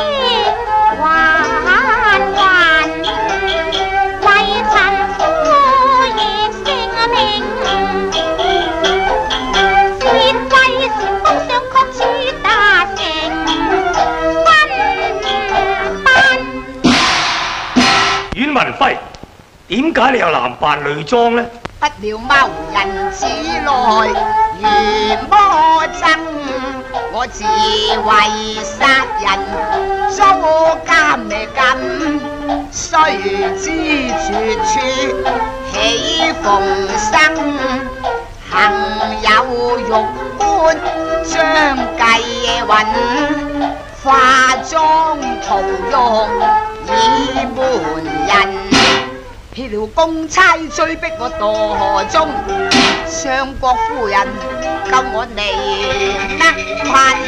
解你又男扮女裝呢？ 不料謀人此來如魔僧，我自為殺人遭監禁，須知處處喜逢生，行有玉般將計允，化妝塗藥以瞞人。豈料公差追逼我墮河中，相國夫人救我離得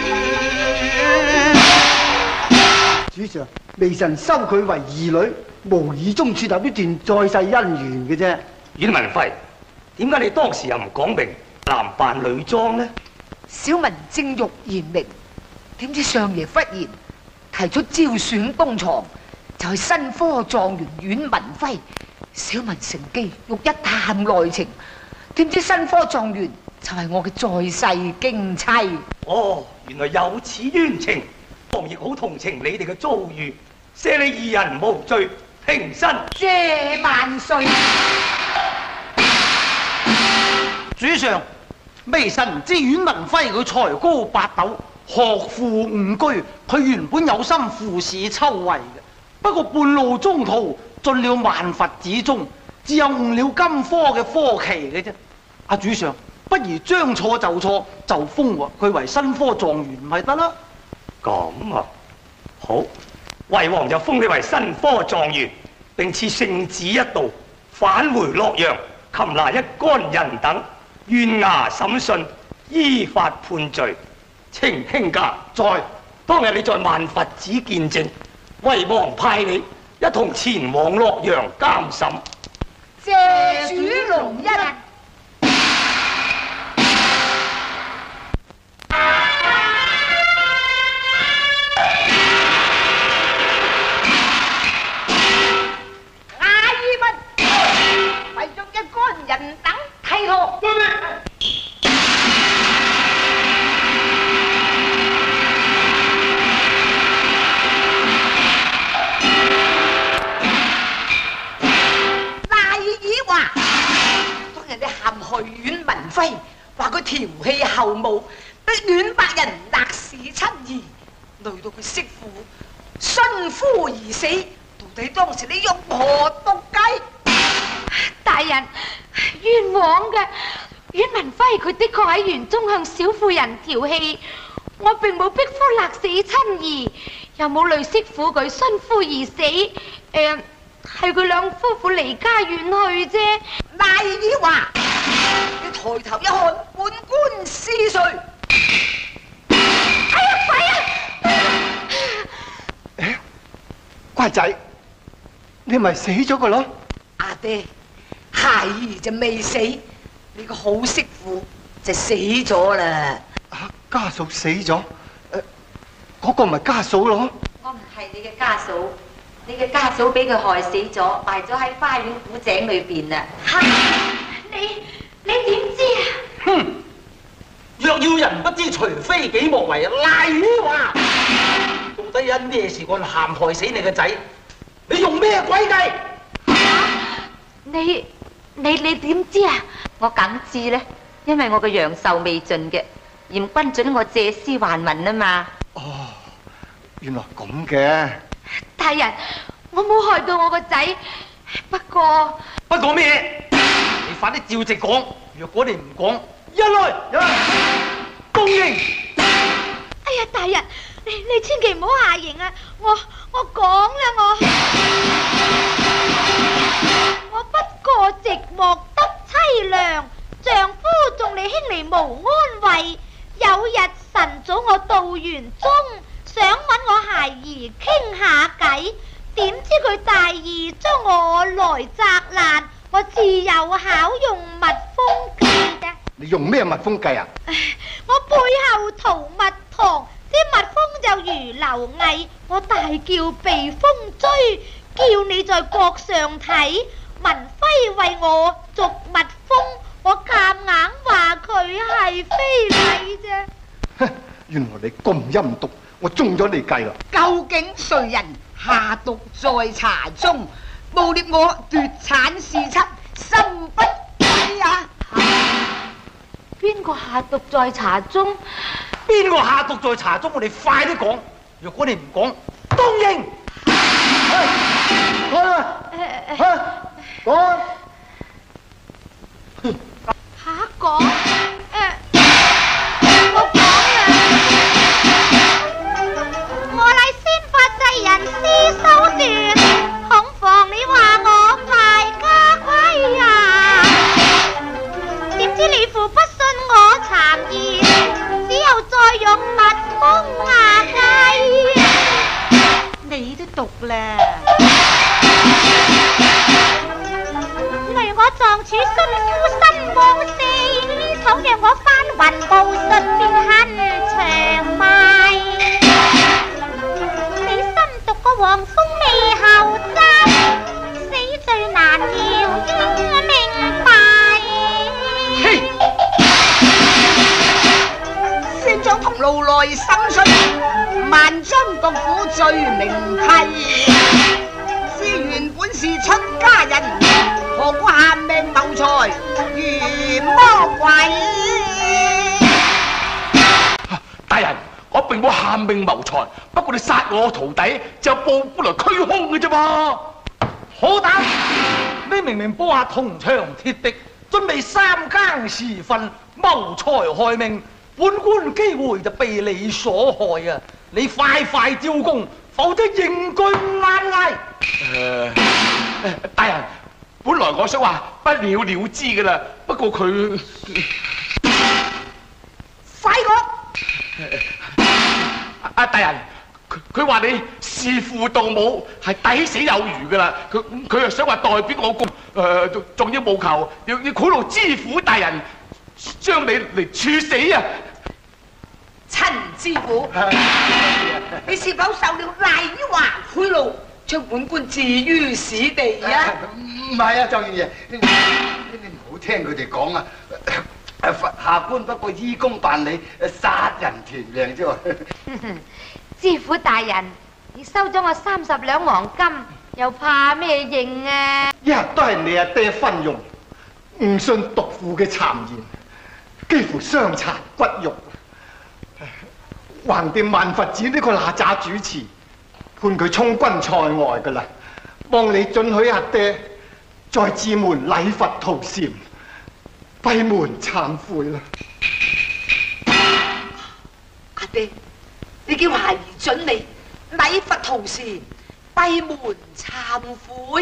困。 主上，微臣收佢為義女，無意中撮合一段再世姻緣嘅啫。 阮文輝，點解你當時又唔講明男扮女裝呢？ 小民正欲言明，點知相爺忽然提出招選東床，就係新科狀元阮文輝。小民乘機欲一探內情，點知新科狀元就係我嘅在世經妻。 哦，原來有此冤情，王亦好同情你哋嘅遭遇，赦你二人無罪，平身。 謝萬歲。 主上，微臣唔知阮文輝佢才高八斗，學富五車，佢原本有心扶持秋惠嘅，不過半路中途進了萬佛寺中，只有誤了金科嘅科期嘅啫。阿主上，不如將錯就錯，就封佢為新科狀元咪得啦。 咁啊，好，惠王就封你為新科狀元，並賜聖旨一道，返回洛陽，擒拿一干人等，縣衙審訊，依法判罪。請卿家在當日你在萬佛寺見證，惠王派你一同前往洛陽監審。 謝主隆恩。衙役們，為咗一干人等契託。害阮文輝，話佢調戲後母，逼阮伯人勒死妻兒，累到佢媳婦殉夫而死。到底當時你用何毒計？ 大人，冤枉嘅，阮文輝佢的確喺園中向小婦人調戲，我並冇逼夫勒死親兒，又冇累媳婦佢殉夫而死，係佢兩夫婦離家遠去啫。 賴以華，你抬頭一看，本官是誰？ 哎呀，鬼啊！ 乖仔，你咪死咗個咯？ 阿爹，孩兒就未死，你個好媳婦就死咗啦。 家嫂死咗，嗰個咪家嫂咯？ 我唔係你嘅家嫂。你嘅家嫂俾佢害死咗，埋咗喺花園古井裏邊啦！ 你點知啊？ 哼！若要人不知，除非己莫為。賴於華，到底因咩事案陷害死你個仔？你用咩詭計？ 你點知啊？ 我梗知咧，因為我嘅陽壽未盡嘅，嚴君准我借屍還魂啊嘛。 哦，原來咁嘅。 大人，我冇害到我個仔，不過咩？你快啲照直講，若果你唔講，一來公認。 哎呀，大人，你千祈唔好下刑啊！我講啦，我不過寂寞得凄涼，丈夫仲離兄離無安慰。有日晨早我到園中，想揾我孩兒傾下偈，點知佢大意將我來責難，我自有巧用蜜蜂計嘅。 你用咩蜜蜂計啊？ 我背後塗蜜糖，啲蜜蜂就如螻蟻，我大叫被風追，叫你在角上睇。文輝為我逐蜜蜂，我夾硬話佢係非禮啫。 原來你咁陰毒，我中咗你計啦！ 究竟誰人下毒在茶中？ 誣衊我奪產弑親，心不軌啊！ 邊個下毒在茶中？ 邊個下毒在茶中？我哋快啲講！若果你唔講，當應！講嚇講？我講啦！我乃先發制人施手段，恐防你話我敗家規啊！點知你父不信我讒言，只有再用蜜蜂牙計。 你都毒啦！ 累我撞柱孫夫身無事，倘讓我翻雲無術便恨長邁。你身讀個黃蜂尾後針，死罪難料應明白。 先將同路來審訊，萬將毒婦罪名批。是原本是出家人，何故陷命謀財如魔鬼？ 大人，我並冇陷命謀財，不過你殺我徒弟就報官來驅兇嘅啫噃。 好膽！你明明煲下銅牆鐵壁，準備三更時分謀財害命，本官機會就被你所害啊！你快快招供，否則刑具難捱。 大人，本來我想話不了了之嘅啦，不過佢快講！ 大人，佢話你弑父盜母係抵死有餘噶啦，佢又想話代表我公，仲要務求要賄賂知府大人，將你嚟處死啊！ 陳知府，你是否受了賴於華賄賂，將本官置於死地啊？ 唔係啊，狀元爺，你唔好聽佢哋講啊！下官不過依公辦理，殺人填命啫喎。 知府大人，你收咗我30兩黃金，又怕咩認啊？ 一日都係你阿爹分用，唔信毒婦嘅讒言，幾乎傷殘骨肉。橫掂萬佛寺呢個嗱喳主持，判佢充軍塞外噶啦，幫你准許阿爹再自門禮佛禱禪，閉門懺悔啦。 阿爹，你叫孩兒准你禮佛禱禪，閉門懺悔。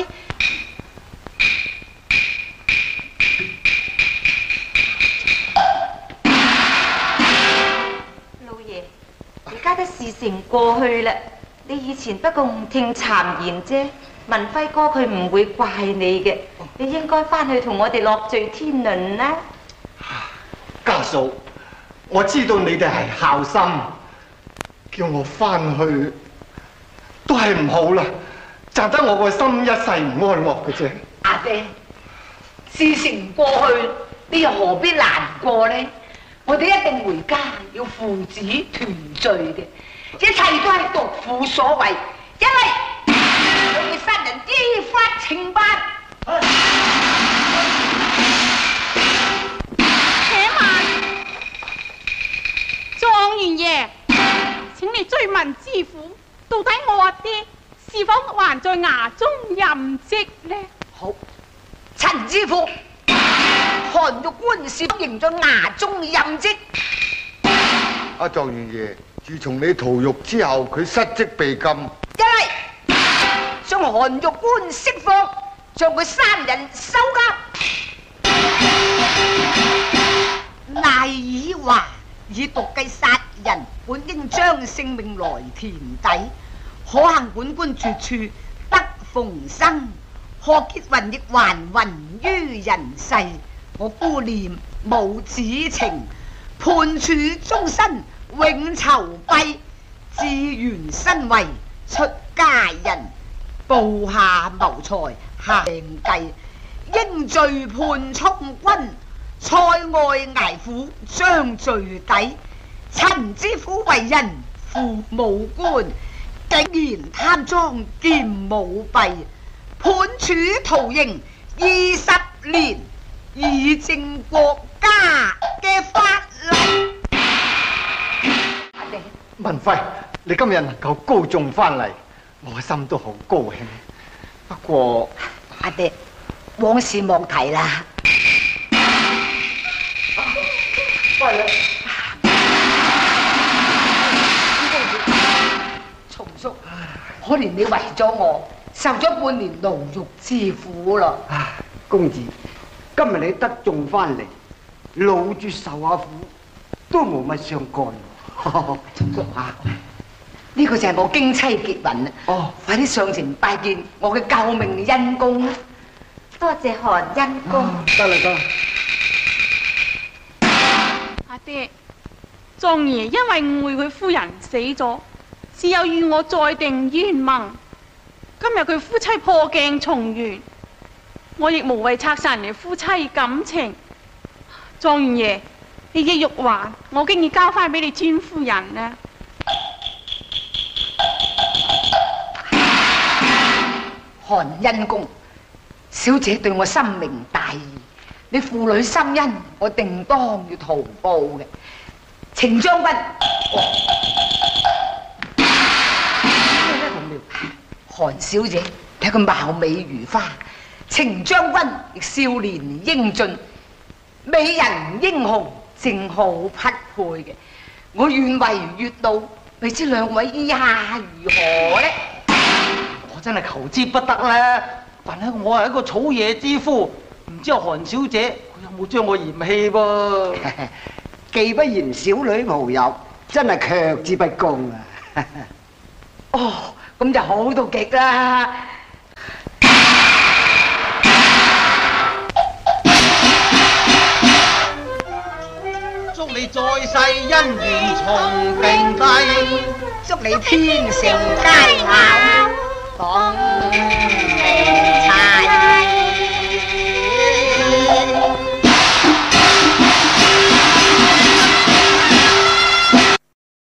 而家啲事情過去啦，你以前不過唔聽讒言啫。文輝哥佢唔會怪你嘅，你應該翻去同我哋樂聚天倫啦。 家嫂，我知道你哋係孝心，叫我翻去都係唔好啦，賺得我個心一世唔安樂嘅啫。 阿爹，事情過去，你又何必難過呢？我哋一定回家，要父子團聚嘅，一切都係毒婦所為，因為佢哋殺人依法懲辦。 且慢，狀元爺，請你追問知府，到底我阿爹是否還在衙中任職呢？ 好，陳知府。韓玉官是仍在衙中任職。 阿狀元爺，自從你逃獄之後，佢失職被禁。 一嚟將韓玉官釋放，將佢3人收監。賴以華以毒計殺人，本應將性命來填底，可幸本官絕處得逢生，何結雲亦還魂於人世。我孤念母子情，判處終身永囚閉，自願身為出家人，部下謀財行計，應罪判充軍，塞外捱苦將罪抵。陳知府為人父母官，竟然貪贓兼舞弊， 判處徒刑20年，以正國家嘅法例。 文輝，你今日能夠高中翻嚟，我心都好高興。不過， 阿爹，往事莫提啦。 翻嚟。 松叔，可憐你為咗我受咗半年牢獄之苦咯。 公子，今日你得中翻嚟，老住受下苦，都冇乜相干。 松叔啊，呢個就係我經妻結魂啦。哦，快啲上前拜見我嘅救命恩公啦！ 多謝韓恩公。 得啦得啦。 阿爹，狀爺因為誤會佢夫人死咗，只有與我再定冤盟。今日佢夫妻破鏡重圓，我亦無謂拆散人哋夫妻感情。狀元爺，你嘅玉環我經已交翻俾你尊夫人啦。 韓恩公，小姐對我深明大義，你父女深恩，我定當要圖報嘅。程將軍，韓小姐睇佢貌美如花，程將軍亦少年英俊，美人英雄正好匹配嘅。我願為月老，未知兩位意下如何呢？ 我真係求之不得啦！但係我係一個草野之夫，唔知韓小姐佢有冇將我嫌棄噃？ 既不嫌小女無有，真係卻之不恭啊！ 哦，咁就好到極啦！ 祝你在世姻緣重並蒂， 祝你天成佳偶，當